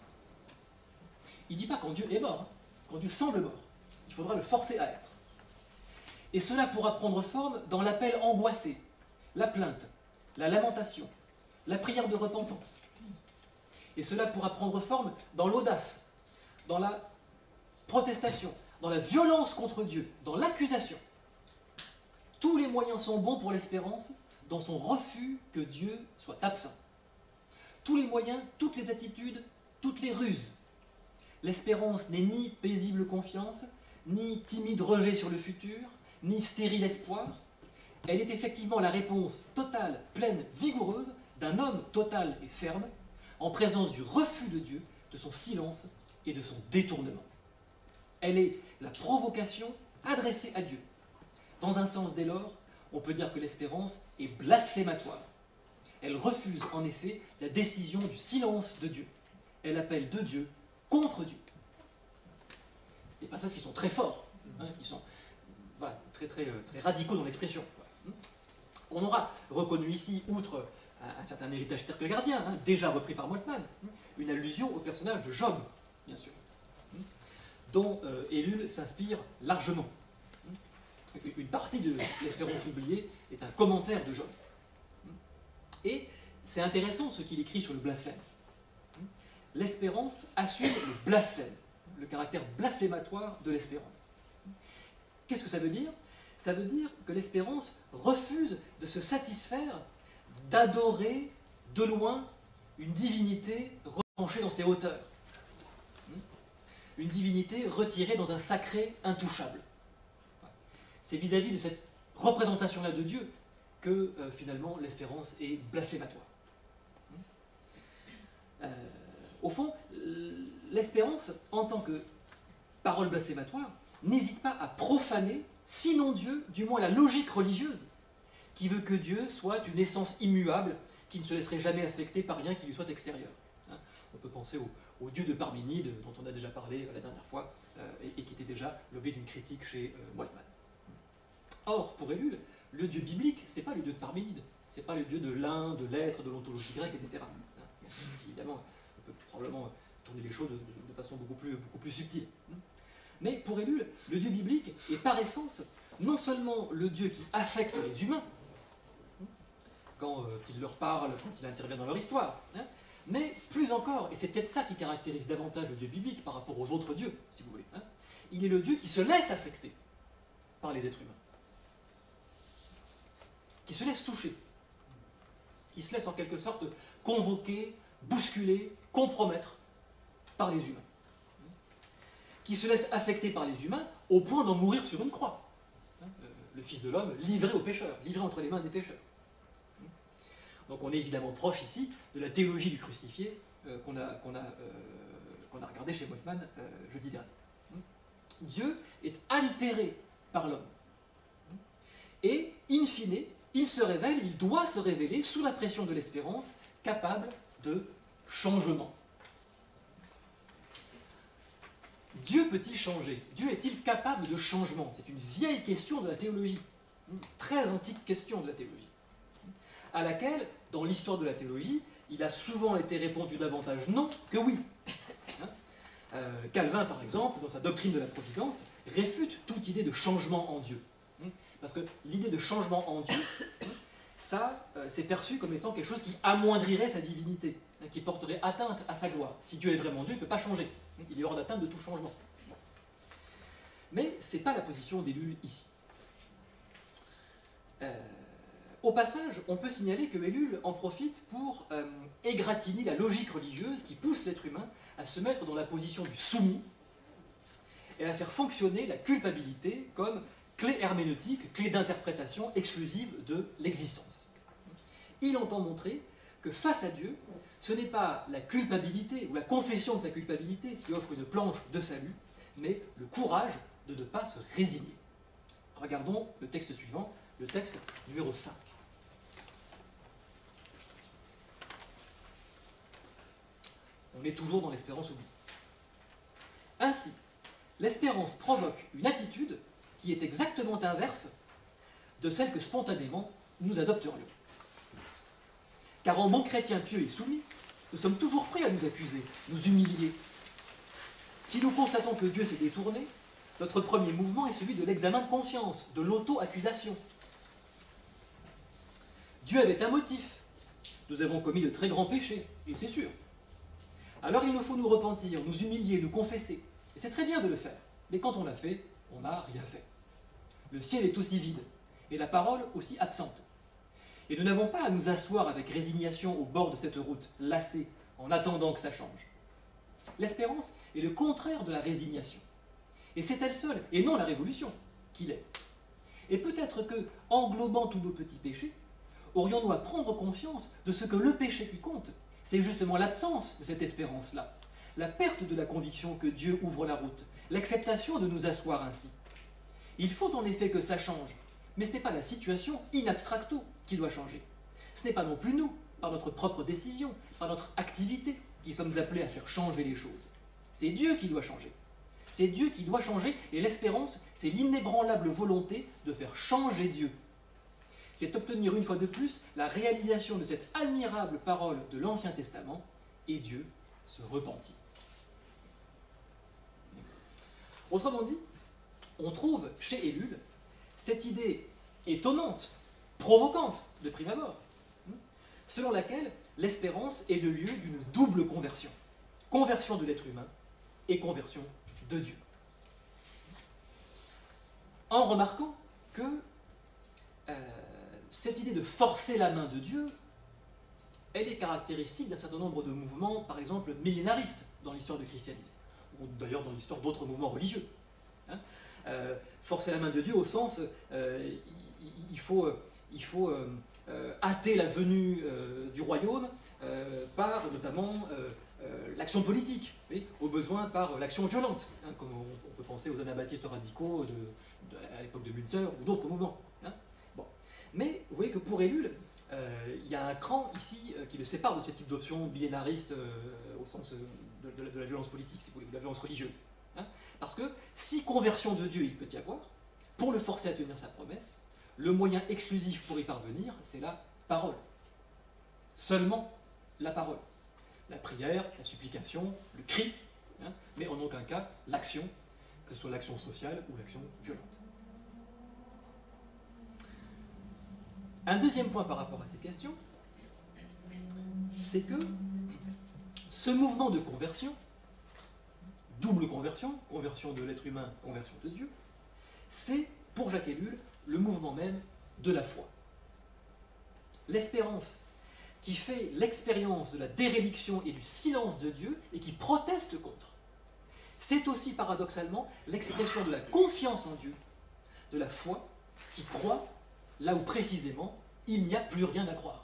Il ne dit pas quand Dieu est mort, quand Dieu semble mort, il faudra le forcer à être. Et cela pourra prendre forme dans l'appel angoissé, la plainte, la lamentation, la prière de repentance. Et cela pourra prendre forme dans l'audace, dans la protestation, dans la violence contre Dieu, dans l'accusation. Tous les moyens sont bons pour l'espérance dans son refus que Dieu soit absent. Tous les moyens, toutes les attitudes, toutes les ruses. L'espérance n'est ni paisible confiance, ni timide rejet sur le futur, ni stérile espoir. Elle est effectivement la réponse totale, pleine, vigoureuse d'un homme total et ferme, en présence du refus de Dieu, de son silence et de son détournement. Elle est la provocation adressée à Dieu. Dans un sens dès lors, on peut dire que l'espérance est blasphématoire. Elle refuse en effet la décision du silence de Dieu. Elle appelle de Dieu contre Dieu. Ce n'est pas ça, qui sont très forts, qui sont très radicaux dans l'expression. On aura reconnu ici, outre un certain héritage kierkegaardien, déjà repris par Moltmann, une allusion au personnage de Job, bien sûr, dont Ellul s'inspire largement. Une partie de l'espérance oubliée est un commentaire de Job. Et c'est intéressant ce qu'il écrit sur le blasphème. L'espérance assume le blasphème, le caractère blasphématoire de l'espérance. Qu'est-ce que ça veut dire? Ça veut dire que l'espérance refuse de se satisfaire d'adorer de loin une divinité retranchée dans ses hauteurs. Une divinité retirée dans un sacré intouchable. C'est vis-à-vis de cette représentation-là de Dieu que finalement l'espérance est blasphématoire. Au fond, l'espérance, en tant que parole blasphématoire, n'hésite pas à profaner, sinon Dieu, du moins la logique religieuse, qui veut que Dieu soit une essence immuable, qui ne se laisserait jamais affecter par rien qui lui soit extérieur. On peut penser au dieu de Parménide, dont on a déjà parlé la dernière fois, et qui était déjà l'objet d'une critique chez Whiteman. Or, pour Ellul, le dieu biblique, c'est pas le dieu de Parménide, c'est pas le dieu de l'un, de l'être, de l'ontologie grecque, etc. Si, évidemment, on peut probablement tourner les choses de façon beaucoup plus subtile. Mais pour Ellul, le dieu biblique est par essence non seulement le dieu qui affecte les humains, quand il leur parle, quand il intervient dans leur histoire, mais plus encore, et c'est peut-être ça qui caractérise davantage le dieu biblique par rapport aux autres dieux, si vous voulez, il est le dieu qui se laisse affecter par les êtres humains, qui se laisse toucher, qui se laisse en quelque sorte convoquer, bousculer, compromettre par les humains, qui se laisse affecter par les humains au point d'en mourir sur une croix. Le Fils de l'homme livré aux pécheurs, livré entre les mains des pécheurs. Donc on est évidemment proche ici de la théologie du crucifié qu'on a regardé chez Whiteman jeudi dernier. Dieu est altéré par l'homme. Et, in fine, il se révèle, il doit se révéler sous la pression de l'espérance, capable de changement. Dieu peut-il changer? Dieu est-il capable de changement? C'est une vieille question de la théologie, une très antique question de la théologie, à laquelle, dans l'histoire de la théologie, il a souvent été répondu davantage non que oui. Calvin, par exemple, dans sa doctrine de la providence, réfute toute idée de changement en Dieu. Parce que l'idée de changement en Dieu, ça, c'est perçu comme étant quelque chose qui amoindrirait sa divinité, qui porterait atteinte à sa gloire. Si Dieu est vraiment Dieu, il ne peut pas changer. Il est hors d'atteinte de tout changement. Mais ce n'est pas la position d'Ellul ici. Au passage, on peut signaler que Ellul en profite pour égratigner la logique religieuse qui pousse l'être humain à se mettre dans la position du soumis et à faire fonctionner la culpabilité comme clé herméneutique, clé d'interprétation exclusive de l'existence. Il entend montrer que face à Dieu, ce n'est pas la culpabilité ou la confession de sa culpabilité qui offre une planche de salut, mais le courage de ne pas se résigner. Regardons le texte suivant, le texte numéro 5. On est toujours dans l'espérance oubliée. Ainsi, l'espérance provoque une attitude qui est exactement inverse de celle que spontanément nous adopterions. Car en bons chrétiens pieux et soumis, nous sommes toujours prêts à nous accuser, nous humilier. Si nous constatons que Dieu s'est détourné, notre premier mouvement est celui de l'examen de conscience, de l'auto-accusation. Dieu avait un motif. Nous avons commis de très grands péchés, et c'est sûr. Alors il nous faut nous repentir, nous humilier, nous confesser. Et c'est très bien de le faire. Mais quand on l'a fait, on n'a rien fait. Le ciel est aussi vide, et la parole aussi absente. Et nous n'avons pas à nous asseoir avec résignation au bord de cette route, lassés, en attendant que ça change. L'espérance est le contraire de la résignation. Et c'est elle seule, et non la révolution, qu'il est. Et peut-être que, englobant tous nos petits péchés, aurions-nous à prendre conscience de ce que le péché qui compte, c'est justement l'absence de cette espérance-là, la perte de la conviction que Dieu ouvre la route, l'acceptation de nous asseoir ainsi. Il faut en effet que ça change, mais ce n'est pas la situation in abstracto qui doit changer. Ce n'est pas non plus nous, par notre propre décision, par notre activité, qui sommes appelés à faire changer les choses. C'est Dieu qui doit changer. C'est Dieu qui doit changer, et l'espérance, c'est l'inébranlable volonté de faire changer Dieu. C'est obtenir une fois de plus la réalisation de cette admirable parole de l'Ancien Testament, et Dieu se repentit. Autrement dit, on trouve chez Ellul cette idée étonnante, provocante de prime abord, selon laquelle l'espérance est le lieu d'une double conversion. Conversion de l'être humain et conversion de Dieu. En remarquant que cette idée de forcer la main de Dieu, elle est caractéristique d'un certain nombre de mouvements, par exemple millénaristes dans l'histoire du christianisme, ou d'ailleurs dans l'histoire d'autres mouvements religieux. Forcer la main de Dieu au sens, il faut hâter la venue du royaume par notamment l'action politique, oui, au besoin par l'action violente, hein, comme on peut penser aux anabaptistes radicaux à l'époque de Münzer ou d'autres mouvements. Hein. Bon. Mais vous voyez que pour Ellul, il y a un cran ici qui le sépare de ce type d'option millénariste au sens de la violence politique, si vous voulez, de la violence religieuse. Hein. Parce que si conversion de Dieu il peut y avoir, pour le forcer à tenir sa promesse, le moyen exclusif pour y parvenir, c'est la parole. Seulement la parole. La prière, la supplication, le cri, hein, mais en aucun cas l'action, que ce soit l'action sociale ou l'action violente. Un deuxième point par rapport à ces questions, c'est que ce mouvement de conversion, double conversion, conversion de l'être humain, conversion de Dieu, c'est, pour Jacques Ellul, le mouvement même de la foi. L'espérance qui fait l'expérience de la déréliction et du silence de Dieu et qui proteste contre. C'est aussi paradoxalement l'expression de la confiance en Dieu, de la foi qui croit là où précisément il n'y a plus rien à croire.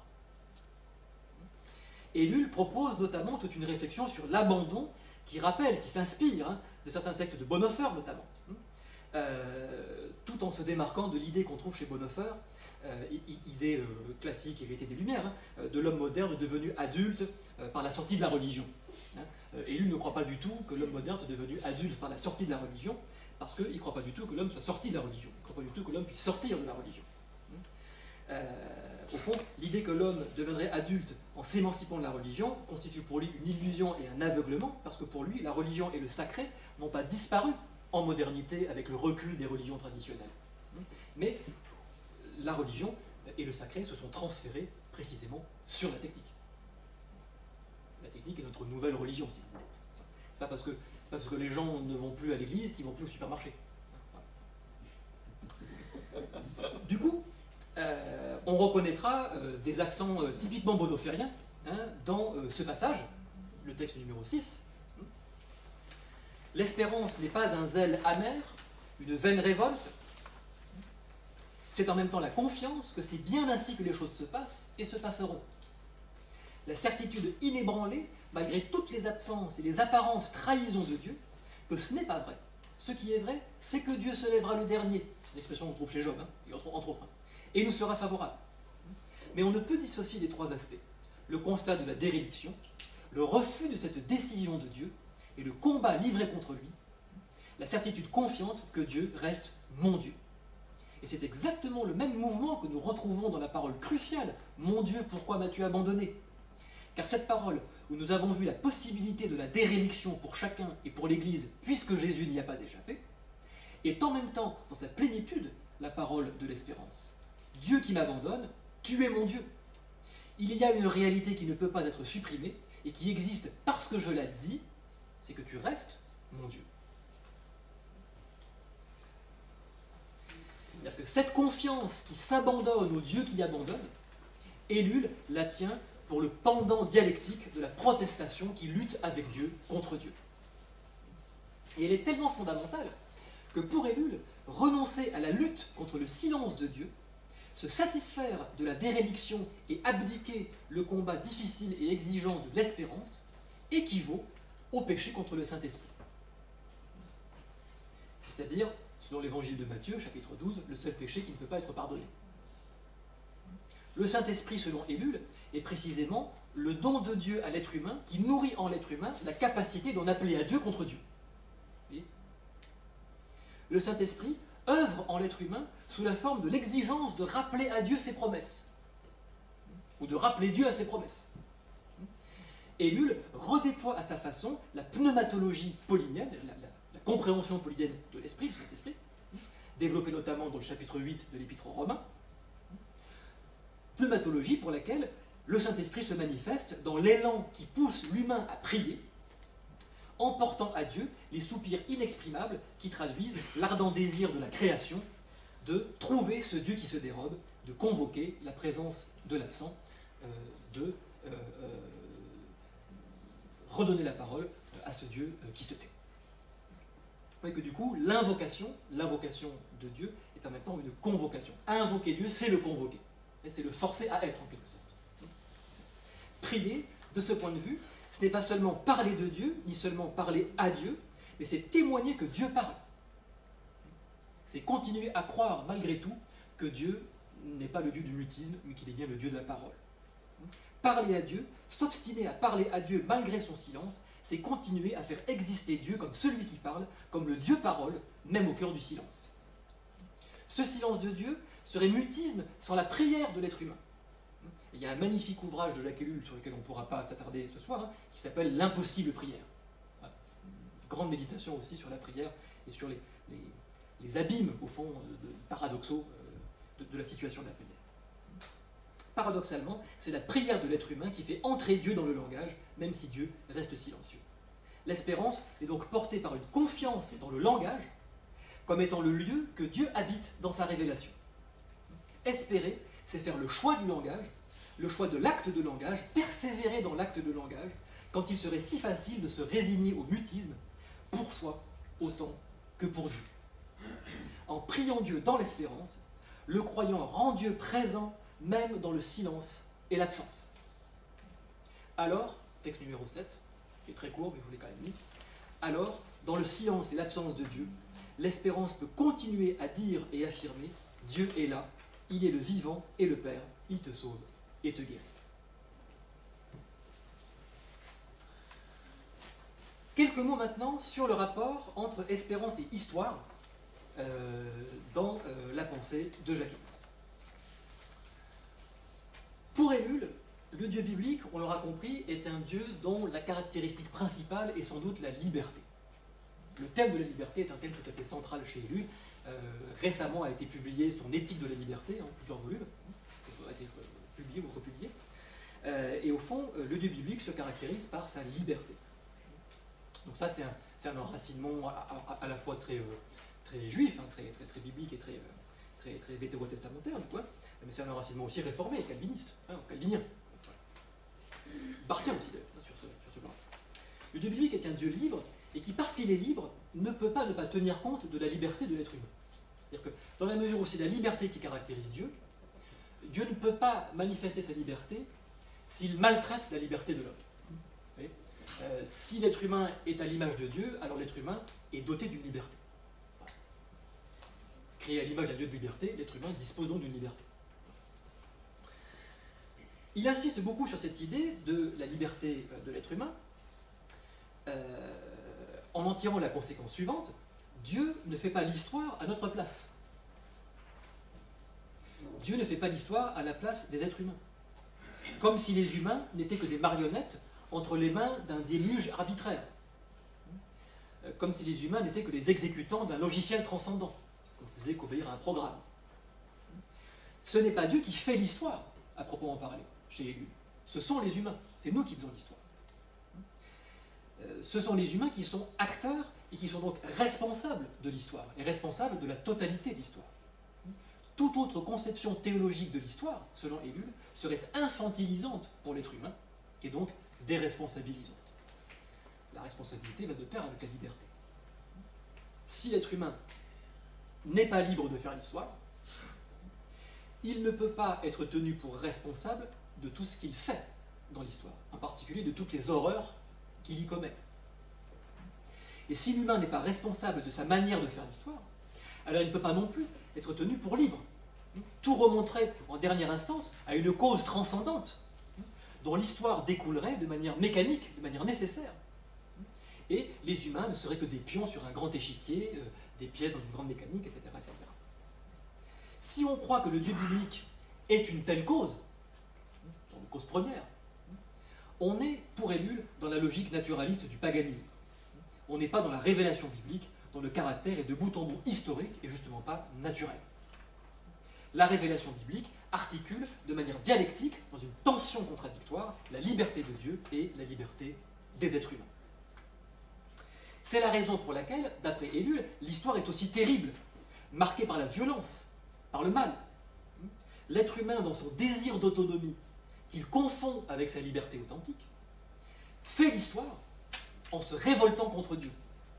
Ellul propose notamment toute une réflexion sur l'abandon qui rappelle, qui s'inspire de certains textes de Bonhoeffer notamment, tout en se démarquant de l'idée qu'on trouve chez Bonhoeffer, idée classique, héritée des Lumières, de l'homme moderne devenu adulte par la sortie de la religion. Ellul ne croit pas du tout que l'homme moderne est devenu adulte par la sortie de la religion, parce qu'il ne croit pas du tout que l'homme soit sorti de la religion, il ne croit pas du tout que l'homme puisse sortir de la religion. Au fond, l'idée que l'homme deviendrait adulte en s'émancipant de la religion constitue pour lui une illusion et un aveuglement, parce que pour lui, la religion et le sacré n'ont pas disparu en modernité avec le recul des religions traditionnelles. Mais la religion et le sacré se sont transférés précisément sur la technique. La technique est notre nouvelle religion, si vous voulez. C'est pas parce que les gens ne vont plus à l'église qu'ils vont plus au supermarché. Du coup, on reconnaîtra des accents typiquement bonhoefferiens dans ce passage, le texte numéro 6. L'espérance n'est pas un zèle amer, une vaine révolte. C'est en même temps la confiance que c'est bien ainsi que les choses se passent et se passeront. La certitude inébranlée, malgré toutes les absences et les apparentes trahisons de Dieu, que ce n'est pas vrai. Ce qui est vrai, c'est que Dieu se lèvera le dernier. C'est l'expression qu'on trouve chez Job, et entre autres, et nous sera favorable. Mais on ne peut dissocier les trois aspects. Le constat de la déréliction, le refus de cette décision de Dieu, et le combat livré contre lui, la certitude confiante que Dieu reste mon Dieu. Et c'est exactement le même mouvement que nous retrouvons dans la parole cruciale « Mon Dieu, pourquoi m'as-tu abandonné ?» Car cette parole, où nous avons vu la possibilité de la déréliction pour chacun et pour l'Église, puisque Jésus n'y a pas échappé, est en même temps, dans sa plénitude, la parole de l'espérance. Dieu qui m'abandonne, tu es mon Dieu. Il y a une réalité qui ne peut pas être supprimée et qui existe parce que je la dis, c'est que tu restes mon Dieu. C'est-à-dire que cette confiance qui s'abandonne au Dieu qui abandonne, Ellul la tient pour le pendant dialectique de la protestation qui lutte avec Dieu contre Dieu. Et elle est tellement fondamentale que pour Ellul, renoncer à la lutte contre le silence de Dieu, se satisfaire de la déréliction et abdiquer le combat difficile et exigeant de l'espérance, équivaut au péché contre le Saint-Esprit. C'est-à-dire, selon l'évangile de Matthieu, chapitre 12, le seul péché qui ne peut pas être pardonné. Le Saint-Esprit, selon Ellul, est précisément le don de Dieu à l'être humain qui nourrit en l'être humain la capacité d'en appeler à Dieu contre Dieu. Le Saint-Esprit œuvre en l'être humain sous la forme de l'exigence de rappeler à Dieu ses promesses, ou de rappeler Dieu à ses promesses. Ellul redéploie à sa façon la pneumatologie paulinienne, la compréhension paulinienne de l'Esprit, du Saint-Esprit, développée notamment dans le chapitre 8 de l'Épître aux Romains, pneumatologie pour laquelle le Saint-Esprit se manifeste dans l'élan qui pousse l'humain à prier, en portant à Dieu les soupirs inexprimables qui traduisent l'ardent désir de la création de trouver ce Dieu qui se dérobe, de convoquer la présence de l'absent, de redonner la parole à ce Dieu qui se tait. Vous voyez que du coup, l'invocation de Dieu est en même temps une convocation. Invoquer Dieu, c'est le convoquer. Et c'est le forcer à être en quelque sorte. Prier, de ce point de vue, ce n'est pas seulement parler de Dieu, ni seulement parler à Dieu, mais c'est témoigner que Dieu parle. C'est continuer à croire malgré tout que Dieu n'est pas le Dieu du mutisme, mais qu'il est bien le Dieu de la parole. Parler à Dieu, s'obstiner à parler à Dieu malgré son silence, c'est continuer à faire exister Dieu comme celui qui parle, comme le Dieu parole, même au cœur du silence. Ce silence de Dieu serait mutisme sans la prière de l'être humain. Il y a un magnifique ouvrage de Jacques Ellul sur lequel on ne pourra pas s'attarder ce soir, qui s'appelle L'impossible prière. Une grande méditation aussi sur la prière et sur les abîmes, au fond, paradoxaux de la situation de la prière. Paradoxalement, c'est la prière de l'être humain qui fait entrer Dieu dans le langage, même si Dieu reste silencieux. L'espérance est donc portée par une confiance dans le langage, comme étant le lieu que Dieu habite dans sa révélation. Espérer, c'est faire le choix du langage, le choix de l'acte de langage, persévérer dans l'acte de langage, quand il serait si facile de se résigner au mutisme, pour soi autant que pour Dieu. En priant Dieu dans l'espérance, le croyant rend Dieu présent même dans le silence et l'absence. Alors, texte numéro 7, qui est très court, mais je vous l'ai quand même mis, alors, dans le silence et l'absence de Dieu, l'espérance peut continuer à dire et affirmer « Dieu est là, il est le vivant et le Père, il te sauve et te guérit. » Quelques mots maintenant sur le rapport entre espérance et histoire dans la pensée de Jacques Ellul. Pour Ellul, le Dieu biblique, on l'aura compris, est un Dieu dont la caractéristique principale est sans doute la liberté. Le thème de la liberté est un thème tout à fait central chez Ellul. Récemment a été publié son Éthique de la liberté, en plusieurs volumes, a été publié ou republié. Et au fond, le Dieu biblique se caractérise par sa liberté. Donc ça, c'est un enracinement à la fois très juif, très biblique et très vétérotestamentaire, du coup, mais c'est un enracinement aussi réformé, calviniste, calvinien. Barthien aussi, d'ailleurs, sur ce plan. Le Dieu biblique est un Dieu libre, et qui, parce qu'il est libre, ne peut pas ne pas tenir compte de la liberté de l'être humain. C'est-à-dire que, dans la mesure où c'est la liberté qui caractérise Dieu, Dieu ne peut pas manifester sa liberté s'il maltraite la liberté de l'homme. Si l'être humain est à l'image de Dieu, alors l'être humain est doté d'une liberté. Voilà. Créé à l'image d'un Dieu de liberté, l'être humain dispose donc d'une liberté. Il insiste beaucoup sur cette idée de la liberté de l'être humain, en en tirant la conséquence suivante: Dieu ne fait pas l'histoire à notre place. Dieu ne fait pas l'histoire à la place des êtres humains. Comme si les humains n'étaient que des marionnettes entre les mains d'un déluge arbitraire. Comme si les humains n'étaient que les exécutants d'un logiciel transcendant, qu'on faisait qu'obéir à un programme. Ce n'est pas Dieu qui fait l'histoire, à proprement parler, chez Ellul. Ce sont les humains, c'est nous qui faisons l'histoire. Ce sont les humains qui sont acteurs et qui sont donc responsables de l'histoire, et responsables de la totalité de l'histoire. Toute autre conception théologique de l'histoire, selon Ellul, serait infantilisante pour l'être humain, et donc déresponsabilisante. La responsabilité va de pair avec la liberté. Si l'être humain n'est pas libre de faire l'histoire, il ne peut pas être tenu pour responsable de tout ce qu'il fait dans l'histoire, en particulier de toutes les horreurs qu'il y commet. Et si l'humain n'est pas responsable de sa manière de faire l'histoire, alors il ne peut pas non plus être tenu pour libre. Tout remonterait en dernière instance à une cause transcendante, dont l'histoire découlerait de manière mécanique, de manière nécessaire. Et les humains ne seraient que des pions sur un grand échiquier, des pièces dans une grande mécanique, etc., etc. Si on croit que le Dieu biblique est une telle cause, une cause première, on est, pour Ellul, dans la logique naturaliste du paganisme. On n'est pas dans la révélation biblique, dont le caractère est de bout en bout historique et justement pas naturel. La révélation biblique articule de manière dialectique, dans une tension contradictoire, la liberté de Dieu et la liberté des êtres humains. C'est la raison pour laquelle, d'après Ellul, l'histoire est aussi terrible, marquée par la violence, par le mal. L'être humain, dans son désir d'autonomie, qu'il confond avec sa liberté authentique, fait l'histoire en se révoltant contre Dieu.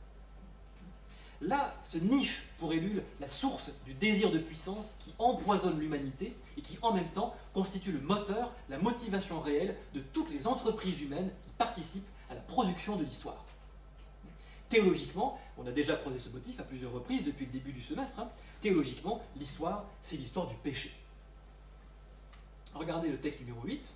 Là se niche pour Ellul la source du désir de puissance qui empoisonne l'humanité et qui en même temps constitue le moteur, la motivation réelle de toutes les entreprises humaines qui participe à la production de l'histoire. Théologiquement, on a déjà creusé ce motif à plusieurs reprises depuis le début du semestre, théologiquement, l'histoire, c'est l'histoire du péché. Regardez le texte numéro 8.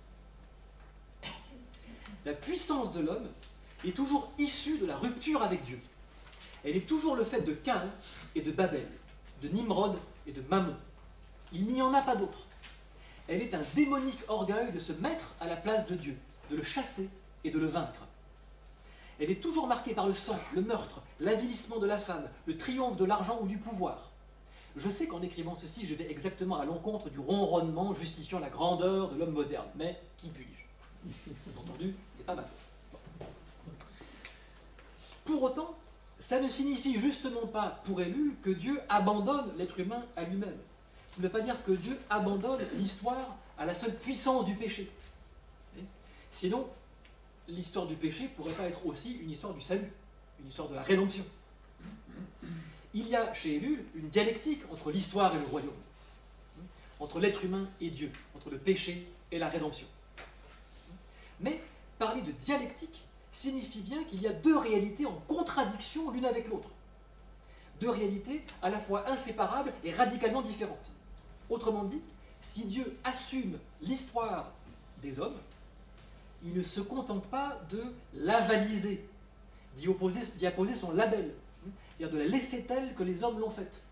La puissance de l'homme est toujours issue de la rupture avec Dieu. Elle est toujours le fait de Caïn et de Babel, de Nimrod et de Mammon. Il n'y en a pas d'autre. Elle est un démonique orgueil de se mettre à la place de Dieu, de le chasser et de le vaincre. Elle est toujours marquée par le sang, le meurtre, l'avilissement de la femme, le triomphe de l'argent ou du pouvoir. Je sais qu'en écrivant ceci, je vais exactement à l'encontre du ronronnement justifiant la grandeur de l'homme moderne, mais qui puis-je? Sous-entendu, c'est pas ma faute. Bon. Pour autant, ça ne signifie justement pas, pour Ellul, que Dieu abandonne l'être humain à lui-même. Ça ne veut pas dire que Dieu abandonne l'histoire à la seule puissance du péché. Sinon, l'histoire du péché ne pourrait pas être aussi une histoire du salut, une histoire de la rédemption. Il y a chez Ellul une dialectique entre l'histoire et le royaume, entre l'être humain et Dieu, entre le péché et la rédemption. Mais parler de dialectique signifie bien qu'il y a deux réalités en contradiction l'une avec l'autre. Deux réalités à la fois inséparables et radicalement différentes. Autrement dit, si Dieu assume l'histoire des hommes, il ne se contente pas de l'avaliser, d'y apposer son label, c'est-à-dire de la laisser telle que les hommes l'ont faite.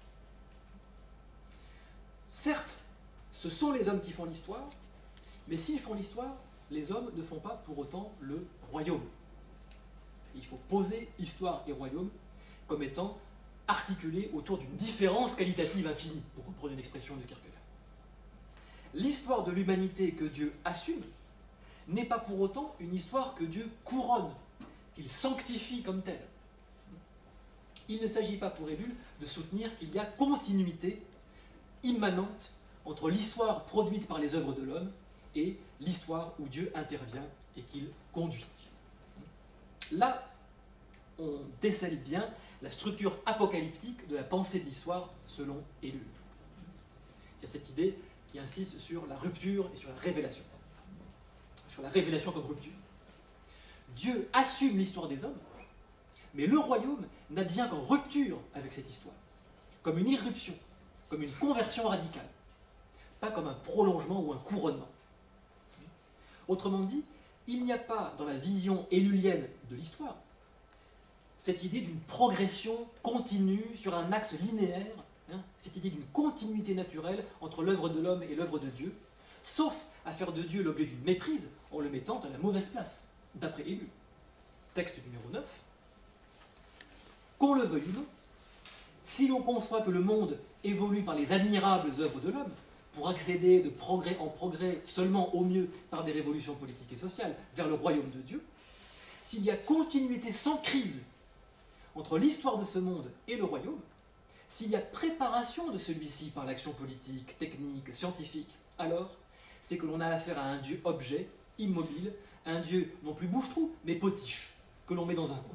Certes, ce sont les hommes qui font l'histoire, mais s'ils font l'histoire, les hommes ne font pas pour autant le royaume. Il faut poser histoire et royaume comme étant articulés autour d'une différence qualitative infinie, pour reprendre une expression de Kierkegaard. L'histoire de l'humanité que Dieu assume n'est pas pour autant une histoire que Dieu couronne, qu'il sanctifie comme telle. Il ne s'agit pas pour Ellul de soutenir qu'il y a continuité immanente entre l'histoire produite par les œuvres de l'homme et l'histoire où Dieu intervient et qu'il conduit. Là, on décèle bien la structure apocalyptique de la pensée de l'histoire selon Ellul. C'est cette idée qui insiste sur la rupture et sur la révélation. Sur la révélation comme rupture. Dieu assume l'histoire des hommes, mais le royaume n'advient qu'en rupture avec cette histoire, comme une irruption, comme une conversion radicale, pas comme un prolongement ou un couronnement. Autrement dit, il n'y a pas dans la vision ellulienne de l'histoire cette idée d'une progression continue sur un axe linéaire, cette idée d'une continuité naturelle entre l'œuvre de l'homme et l'œuvre de Dieu, sauf à faire de Dieu l'objet d'une méprise en le mettant à la mauvaise place, d'après Ellul. Texte numéro 9. Qu'on le veuille ou non, si l'on conçoit que le monde évolue par les admirables œuvres de l'homme, pour accéder de progrès en progrès seulement au mieux par des révolutions politiques et sociales vers le royaume de Dieu, s'il y a continuité sans crise entre l'histoire de ce monde et le royaume, s'il y a préparation de celui-ci par l'action politique, technique, scientifique, alors c'est que l'on a affaire à un Dieu objet, immobile, un Dieu non plus bouche-trou, mais potiche, que l'on met dans un coin.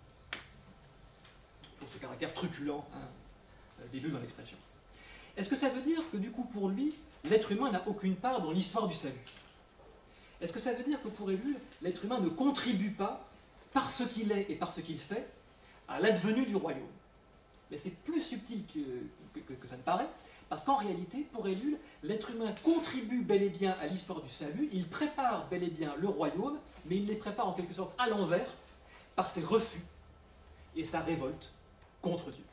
Pour ce caractère truculent d'Ellul dans l'expression. Est-ce que ça veut dire que du coup pour lui, l'être humain n'a aucune part dans l'histoire du salut? Est-ce que ça veut dire que pour Ellul, l'être humain ne contribue pas, par ce qu'il est et par ce qu'il fait, à l'advenue du royaume? Mais c'est plus subtil que ça ne paraît, parce qu'en réalité, pour Ellul, l'être humain contribue bel et bien à l'histoire du salut, il prépare bel et bien le royaume, mais il les prépare en quelque sorte à l'envers, par ses refus et sa révolte contre Dieu.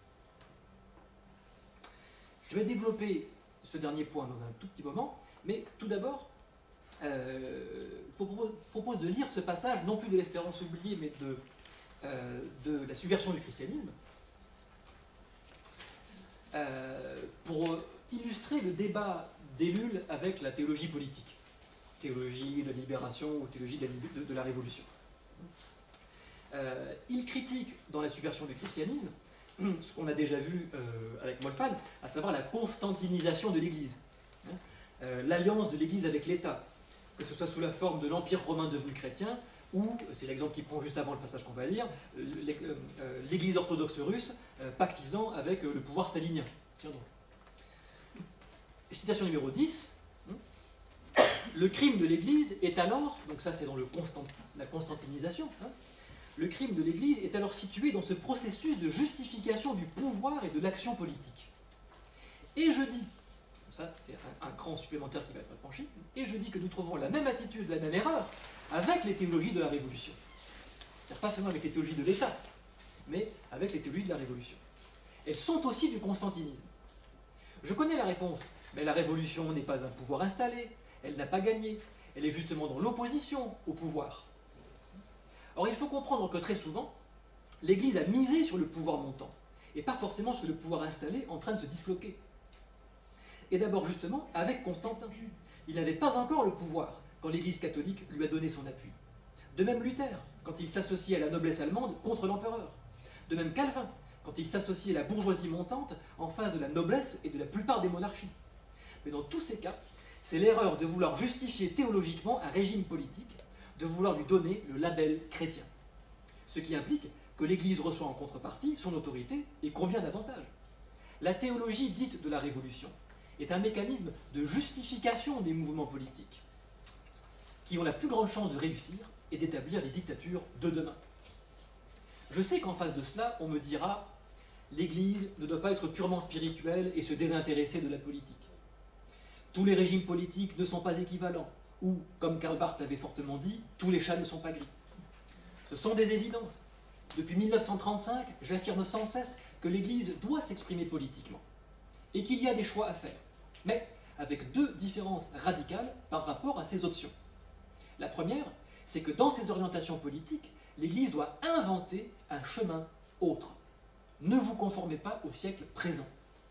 Je vais développer ce dernier point dans un tout petit moment, mais tout d'abord, je propose de lire ce passage, non plus de l'Espérance oubliée, mais de la subversion du christianisme, pour illustrer le débat d'Ellul avec la théologie politique, théologie de la libération ou théologie de la révolution. Il critique dans la subversion du christianisme ce qu'on a déjà vu avec Molpan, à savoir la constantinisation de l'Église, l'alliance de l'Église avec l'État, que ce soit sous la forme de l'Empire romain devenu chrétien, ou, c'est l'exemple qu'il prend juste avant le passage qu'on va lire, l'Église orthodoxe russe pactisant avec le pouvoir stalinien. Tiens donc. Citation numéro 10. Le crime de l'Église est alors, donc ça c'est dans la constantinisation, hein, le crime de l'Église est alors situé dans ce processus de justification du pouvoir et de l'action politique. Et je dis, ça c'est un cran supplémentaire qui va être franchi, et je dis que nous trouvons la même attitude, la même erreur avec les théologies de la Révolution. C'est-à-dire pas seulement avec les théologies de l'État, mais avec les théologies de la Révolution. Elles sont aussi du constantinisme. Je connais la réponse, mais la Révolution n'est pas un pouvoir installé, elle n'a pas gagné, elle est justement dans l'opposition au pouvoir. Or, il faut comprendre que très souvent, l'Église a misé sur le pouvoir montant, et pas forcément sur le pouvoir installé en train de se disloquer. Et d'abord, justement, avec Constantin. Il n'avait pas encore le pouvoir quand l'Église catholique lui a donné son appui. De même Luther, quand il s'associait à la noblesse allemande contre l'empereur. De même Calvin, quand il s'associait à la bourgeoisie montante en face de la noblesse et de la plupart des monarchies. Mais dans tous ces cas, c'est l'erreur de vouloir justifier théologiquement un régime politique, de vouloir lui donner le label chrétien. Ce qui implique que l'Église reçoit en contrepartie son autorité et combien d'avantages. La théologie dite de la Révolution est un mécanisme de justification des mouvements politiques qui ont la plus grande chance de réussir et d'établir les dictatures de demain. Je sais qu'en face de cela, on me dira « l'Église ne doit pas être purement spirituelle et se désintéresser de la politique. Tous les régimes politiques ne sont pas équivalents. » Ou, comme Karl Barth l'avait fortement dit, « tous les chats ne sont pas gris. » Ce sont des évidences. Depuis 1935, j'affirme sans cesse que l'Église doit s'exprimer politiquement et qu'il y a des choix à faire, mais avec deux différences radicales par rapport à ces options. La première, c'est que dans ses orientations politiques, l'Église doit inventer un chemin autre. Ne vous conformez pas au siècle présent.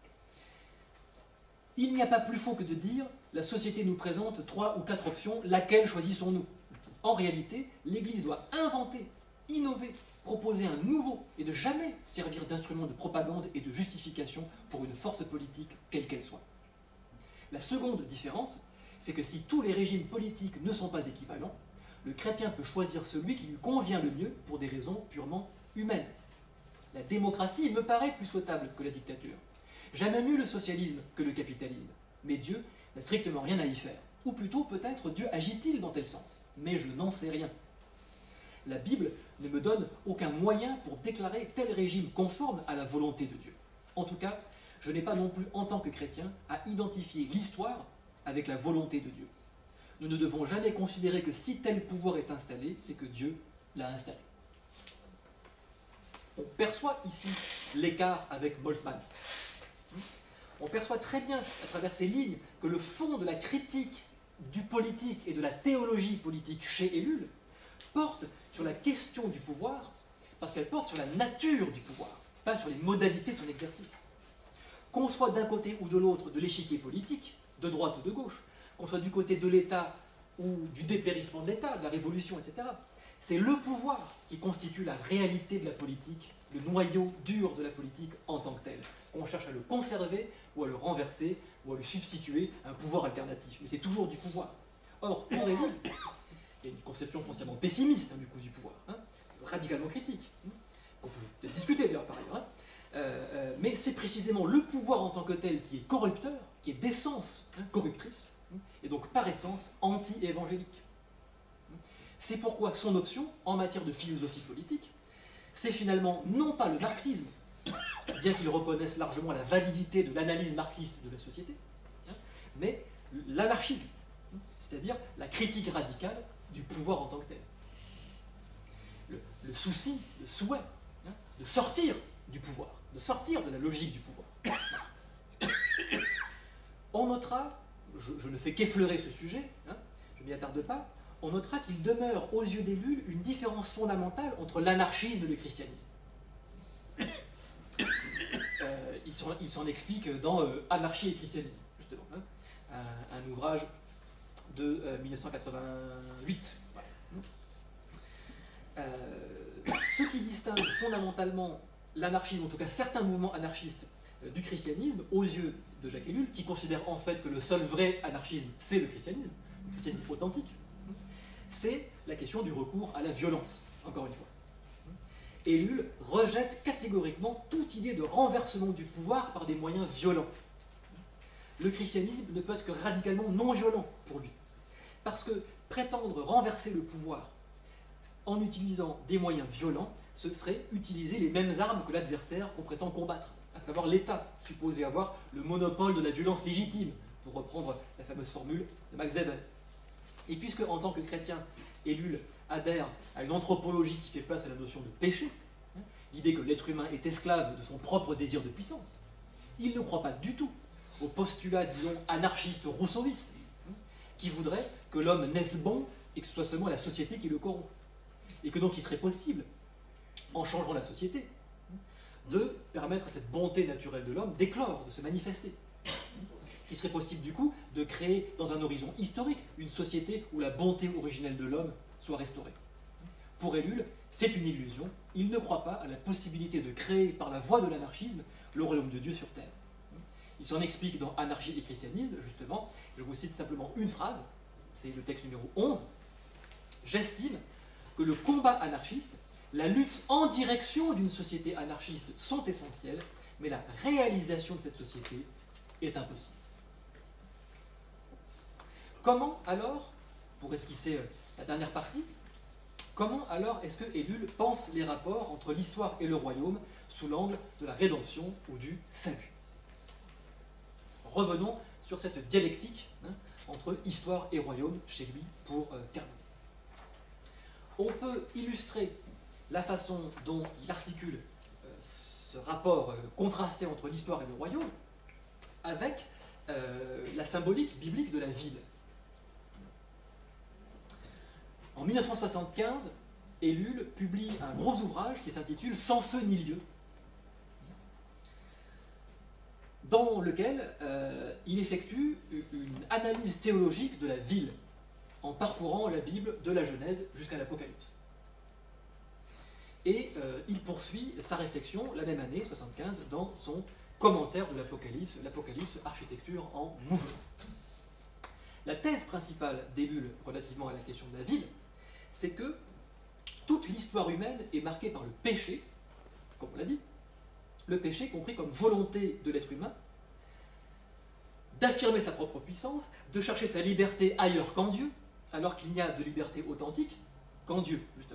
Il n'y a pas plus faux que de dire « la société nous présente 3 ou 4 options, laquelle choisissons-nous » En réalité, l'Église doit inventer, innover, proposer un nouveau et ne jamais servir d'instrument de propagande et de justification pour une force politique, quelle qu'elle soit. La seconde différence, c'est que si tous les régimes politiques ne sont pas équivalents, le chrétien peut choisir celui qui lui convient le mieux pour des raisons purement humaines. La démocratie me paraît plus souhaitable que la dictature. J'aime mieux le socialisme que le capitalisme, mais Dieu n'a strictement rien à y faire. Ou plutôt, peut-être, Dieu agit-il dans tel sens, mais je n'en sais rien. La Bible ne me donne aucun moyen pour déclarer tel régime conforme à la volonté de Dieu. En tout cas, je n'ai pas non plus, en tant que chrétien, à identifier l'histoire avec la volonté de Dieu. Nous ne devons jamais considérer que si tel pouvoir est installé, c'est que Dieu l'a installé. On perçoit ici l'écart avec Moltmann. On perçoit très bien, à travers ces lignes, que le fond de la critique du politique et de la théologie politique chez Ellul porte sur la question du pouvoir, parce qu'elle porte sur la nature du pouvoir, pas sur les modalités de son exercice. Qu'on soit d'un côté ou de l'autre de l'échiquier politique, de droite ou de gauche, qu'on soit du côté de l'État ou du dépérissement de l'État, de la révolution, etc., c'est le pouvoir qui constitue la réalité de la politique, le noyau dur de la politique en tant que tel, qu'on cherche à le conserver ou à le renverser ou à lui substituer un pouvoir alternatif. Mais c'est toujours du pouvoir. Or, pour Ellul, il y a une conception foncièrement pessimiste du coup du pouvoir, radicalement critique, qu'on peut peut-être discuter d'ailleurs par ailleurs, mais c'est précisément le pouvoir en tant que tel qui est corrupteur, qui est d'essence corruptrice, et donc par essence anti-évangélique. C'est pourquoi son option, en matière de philosophie politique, c'est finalement non pas le marxisme, bien qu'il reconnaisse largement la validité de l'analyse marxiste de la société, mais l'anarchisme, c'est-à-dire la critique radicale du pouvoir en tant que tel. Le souci, le souhait de sortir du pouvoir, de sortir de la logique du pouvoir. On notera, je ne fais qu'effleurer ce sujet, je ne m'y attarde pas, on notera qu'il demeure aux yeux d'Ellul une différence fondamentale entre l'anarchisme et le christianisme. Il s'en explique dans Anarchie et christianisme, justement, un ouvrage de 1988. Ce qui distingue fondamentalement l'anarchisme, en tout cas certains mouvements anarchistes du christianisme, aux yeux de Jacques Ellul, qui considère en fait que le seul vrai anarchisme, c'est le christianisme authentique, c'est la question du recours à la violence, encore une fois. Ellul rejette catégoriquement toute idée de renversement du pouvoir par des moyens violents. Le christianisme ne peut être que radicalement non violent pour lui. Parce que prétendre renverser le pouvoir en utilisant des moyens violents, ce serait utiliser les mêmes armes que l'adversaire qu'on prétend combattre, à savoir l'État, supposé avoir le monopole de la violence légitime, pour reprendre la fameuse formule de Max Weber. Et puisque, en tant que chrétien, Ellul adhère à une anthropologie qui fait place à la notion de péché, l'idée que l'être humain est esclave de son propre désir de puissance, il ne croit pas du tout au postulat, disons, anarchiste rousseauiste, qui voudrait que l'homme naisse bon et que ce soit seulement la société qui le corrompt. Et que donc il serait possible, en changeant la société, de permettre à cette bonté naturelle de l'homme d'éclore, de se manifester. Il serait possible du coup de créer dans un horizon historique une société où la bonté originelle de l'homme soit restaurée. Pour Ellul, c'est une illusion. Il ne croit pas à la possibilité de créer par la voie de l'anarchisme le royaume de Dieu sur terre. Il s'en explique dans Anarchie et christianisme, justement. Je vous cite simplement une phrase, c'est le texte numéro 11. J'estime que le combat anarchiste, la lutte en direction d'une société anarchiste sont essentielles, mais la réalisation de cette société est impossible. Comment alors, pour esquisser la dernière partie, comment alors est-ce que Ellul pense les rapports entre l'histoire et le royaume sous l'angle de la rédemption ou du salut? Revenons sur cette dialectique entre histoire et royaume chez lui pour terminer. On peut illustrer la façon dont il articule ce rapport contrasté entre l'histoire et le royaume avec la symbolique biblique de la ville. En 1975, Ellul publie un gros ouvrage qui s'intitule « Sans feu ni lieu », dans lequel il effectue une analyse théologique de la ville, en parcourant la Bible de la Genèse jusqu'à l'Apocalypse. Et il poursuit sa réflexion la même année, 1975, dans son commentaire de l'Apocalypse, l'Apocalypse architecture en mouvement. La thèse principale d'Ellul relativement à la question de la ville, c'est que toute l'histoire humaine est marquée par le péché, comme on l'a dit, le péché compris comme volonté de l'être humain d'affirmer sa propre puissance, de chercher sa liberté ailleurs qu'en Dieu, alors qu'il n'y a de liberté authentique qu'en Dieu, justement.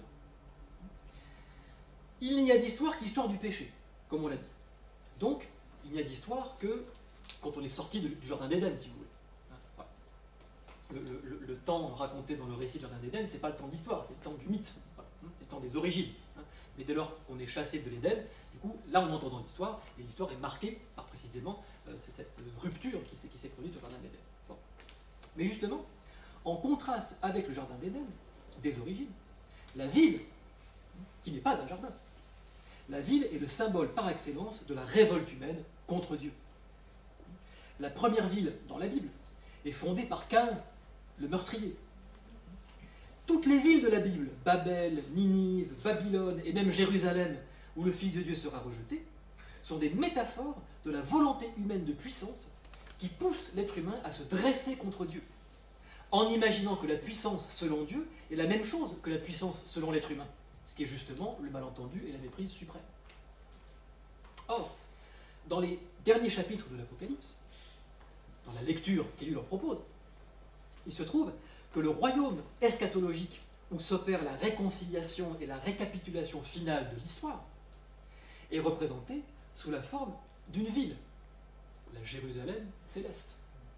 Il n'y a d'histoire qu'histoire du péché, comme on l'a dit. Donc, il n'y a d'histoire que quand on est sorti du Jardin d'Éden, si vous voulez. Voilà. Le temps raconté dans le récit du Jardin d'Éden, ce n'est pas le temps de l'histoire, c'est le temps du mythe, voilà. C'est le temps des origines. Mais dès lors qu'on est chassé de l'Éden, du coup, là on entend dans l'histoire, et l'histoire est marquée par précisément cette rupture qui s'est produite au Jardin d'Éden. Bon. Mais justement, en contraste avec le Jardin d'Éden, des origines, la ville, qui n'est pas un jardin, la ville est le symbole par excellence de la révolte humaine contre Dieu. La première ville dans la Bible est fondée par Caïn, le meurtrier. Toutes les villes de la Bible, Babel, Ninive, Babylone et même Jérusalem, où le Fils de Dieu sera rejeté, sont des métaphores de la volonté humaine de puissance qui pousse l'être humain à se dresser contre Dieu, en imaginant que la puissance selon Dieu est la même chose que la puissance selon l'être humain, ce qui est justement le malentendu et la méprise suprême. Or, dans les derniers chapitres de l'Apocalypse, dans la lecture qu'Ellul leur propose, il se trouve que le royaume eschatologique où s'opère la réconciliation et la récapitulation finale de l'histoire est représenté sous la forme d'une ville, la Jérusalem céleste.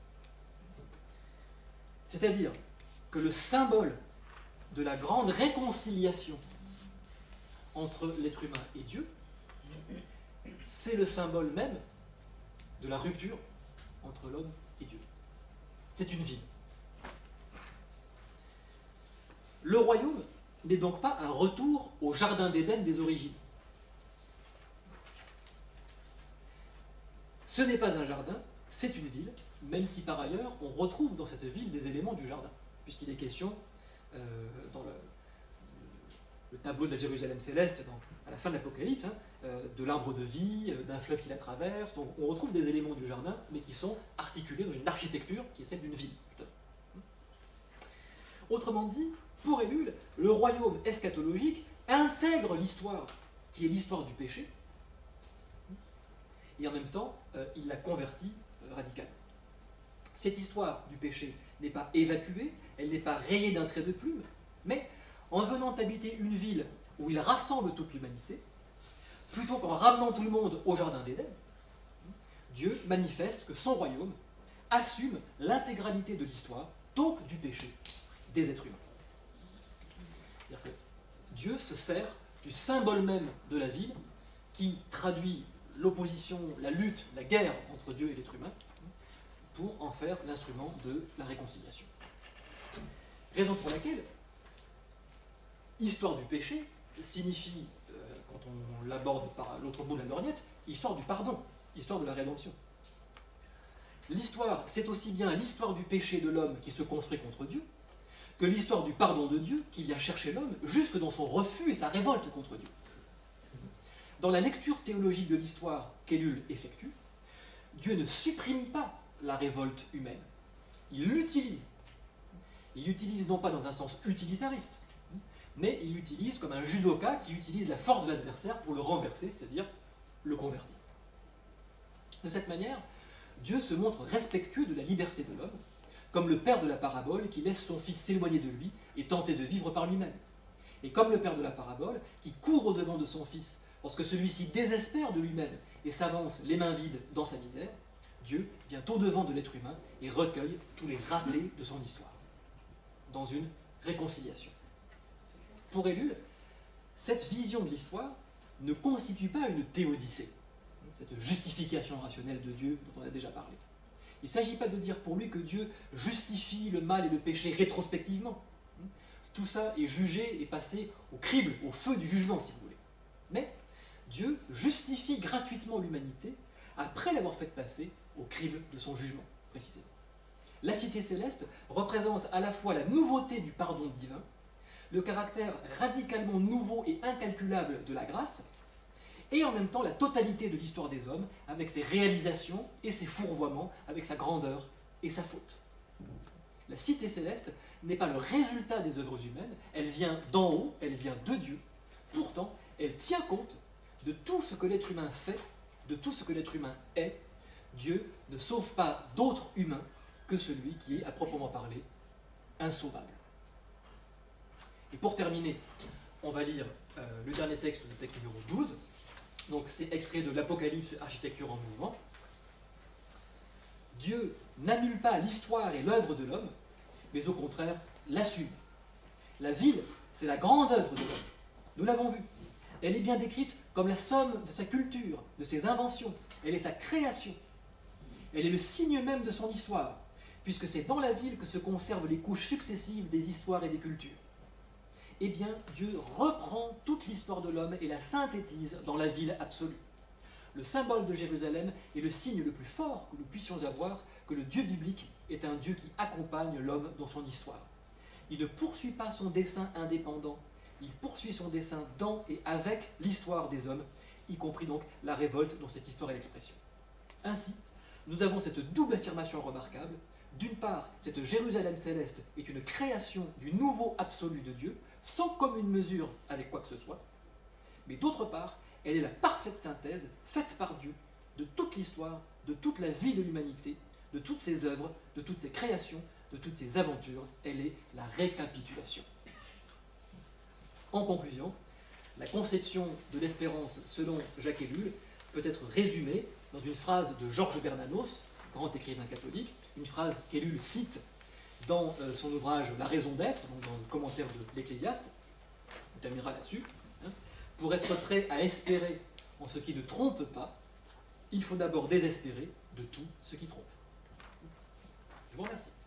C'est-à-dire que le symbole de la grande réconciliation entre l'être humain et Dieu, c'est le symbole même de la rupture entre l'homme et Dieu. C'est une ville. Le royaume n'est donc pas un retour au jardin d'Éden des origines. Ce n'est pas un jardin, c'est une ville, même si par ailleurs on retrouve dans cette ville des éléments du jardin, puisqu'il est question dans le tableau de la Jérusalem céleste, à la fin de l'Apocalypse, de l'arbre de vie, d'un fleuve qui la traverse. Donc on retrouve des éléments du jardin, mais qui sont articulés dans une architecture qui est celle d'une ville. Autrement dit, pour Ellul, le royaume eschatologique intègre l'histoire, qui est l'histoire du péché, et en même temps, il la convertit radicalement. Cette histoire du péché n'est pas évacuée, elle n'est pas rayée d'un trait de plume, mais en venant habiter une ville où il rassemble toute l'humanité, plutôt qu'en ramenant tout le monde au jardin d'Éden, Dieu manifeste que son royaume assume l'intégralité de l'histoire, donc du péché des êtres humains. C'est-à-dire que Dieu se sert du symbole même de la ville qui traduit l'opposition, la lutte, la guerre entre Dieu et l'être humain pour en faire l'instrument de la réconciliation. Raison pour laquelle histoire du péché signifie, quand on l'aborde par l'autre bout de la lorgnette, histoire du pardon, histoire de la rédemption. L'histoire, c'est aussi bien l'histoire du péché de l'homme qui se construit contre Dieu, que l'histoire du pardon de Dieu qui vient chercher l'homme jusque dans son refus et sa révolte contre Dieu. Dans la lecture théologique de l'histoire qu'Ellul effectue, Dieu ne supprime pas la révolte humaine, il l'utilise. Il l'utilise non pas dans un sens utilitariste, mais il l'utilise comme un judoka qui utilise la force de l'adversaire pour le renverser, c'est-à-dire le convertir. De cette manière, Dieu se montre respectueux de la liberté de l'homme, comme le père de la parabole qui laisse son fils s'éloigner de lui et tenter de vivre par lui-même. Et comme le père de la parabole qui court au-devant de son fils lorsque celui-ci désespère de lui-même et s'avance les mains vides dans sa misère, Dieu vient au-devant de l'être humain et recueille tous les ratés de son histoire, dans une réconciliation. Pour Ellul, cette vision de l'histoire ne constitue pas une théodicée, cette justification rationnelle de Dieu dont on a déjà parlé. Il ne s'agit pas de dire pour lui que Dieu justifie le mal et le péché rétrospectivement. Tout ça est jugé et passé au crible, au feu du jugement, si vous voulez. Mais Dieu justifie gratuitement l'humanité après l'avoir fait passer au crible de son jugement, précisément. La cité céleste représente à la fois la nouveauté du pardon divin, le caractère radicalement nouveau et incalculable de la grâce, et en même temps la totalité de l'histoire des hommes, avec ses réalisations et ses fourvoiements, avec sa grandeur et sa faute. La cité céleste n'est pas le résultat des œuvres humaines, elle vient d'en haut, elle vient de Dieu. Pourtant, elle tient compte de tout ce que l'être humain fait, de tout ce que l'être humain est. Dieu ne sauve pas d'autre humain que celui qui est, à proprement parler, insauvable. Et pour terminer, on va lire le dernier texte, le texte numéro 12. Donc c'est extrait de l'Apocalypse, Architecture en mouvement. Dieu n'annule pas l'histoire et l'œuvre de l'homme, mais au contraire l'assume. La ville, c'est la grande œuvre de l'homme. Nous l'avons vu. Elle est bien décrite comme la somme de sa culture, de ses inventions. Elle est sa création. Elle est le signe même de son histoire, puisque c'est dans la ville que se conservent les couches successives des histoires et des cultures. Eh bien, Dieu reprend toute l'histoire de l'homme et la synthétise dans la ville absolue. Le symbole de Jérusalem est le signe le plus fort que nous puissions avoir que le Dieu biblique est un Dieu qui accompagne l'homme dans son histoire. Il ne poursuit pas son dessein indépendant, il poursuit son dessein dans et avec l'histoire des hommes, y compris donc la révolte dont cette histoire est l'expression. Ainsi, nous avons cette double affirmation remarquable. D'une part, cette Jérusalem céleste est une création du nouveau absolu de Dieu, sans commune mesure avec quoi que ce soit, mais d'autre part, elle est la parfaite synthèse faite par Dieu de toute l'histoire, de toute la vie de l'humanité, de toutes ses œuvres, de toutes ses créations, de toutes ses aventures. Elle est la récapitulation. En conclusion, la conception de l'espérance selon Jacques Ellul peut être résumée dans une phrase de Georges Bernanos, grand écrivain catholique, une phrase qu'Ellul cite dans son ouvrage La raison d'être, donc dans le commentaire de l'Ecclésiaste. On terminera là-dessus. Pour être prêt à espérer en ce qui ne trompe pas, il faut d'abord désespérer de tout ce qui trompe. Je vous remercie.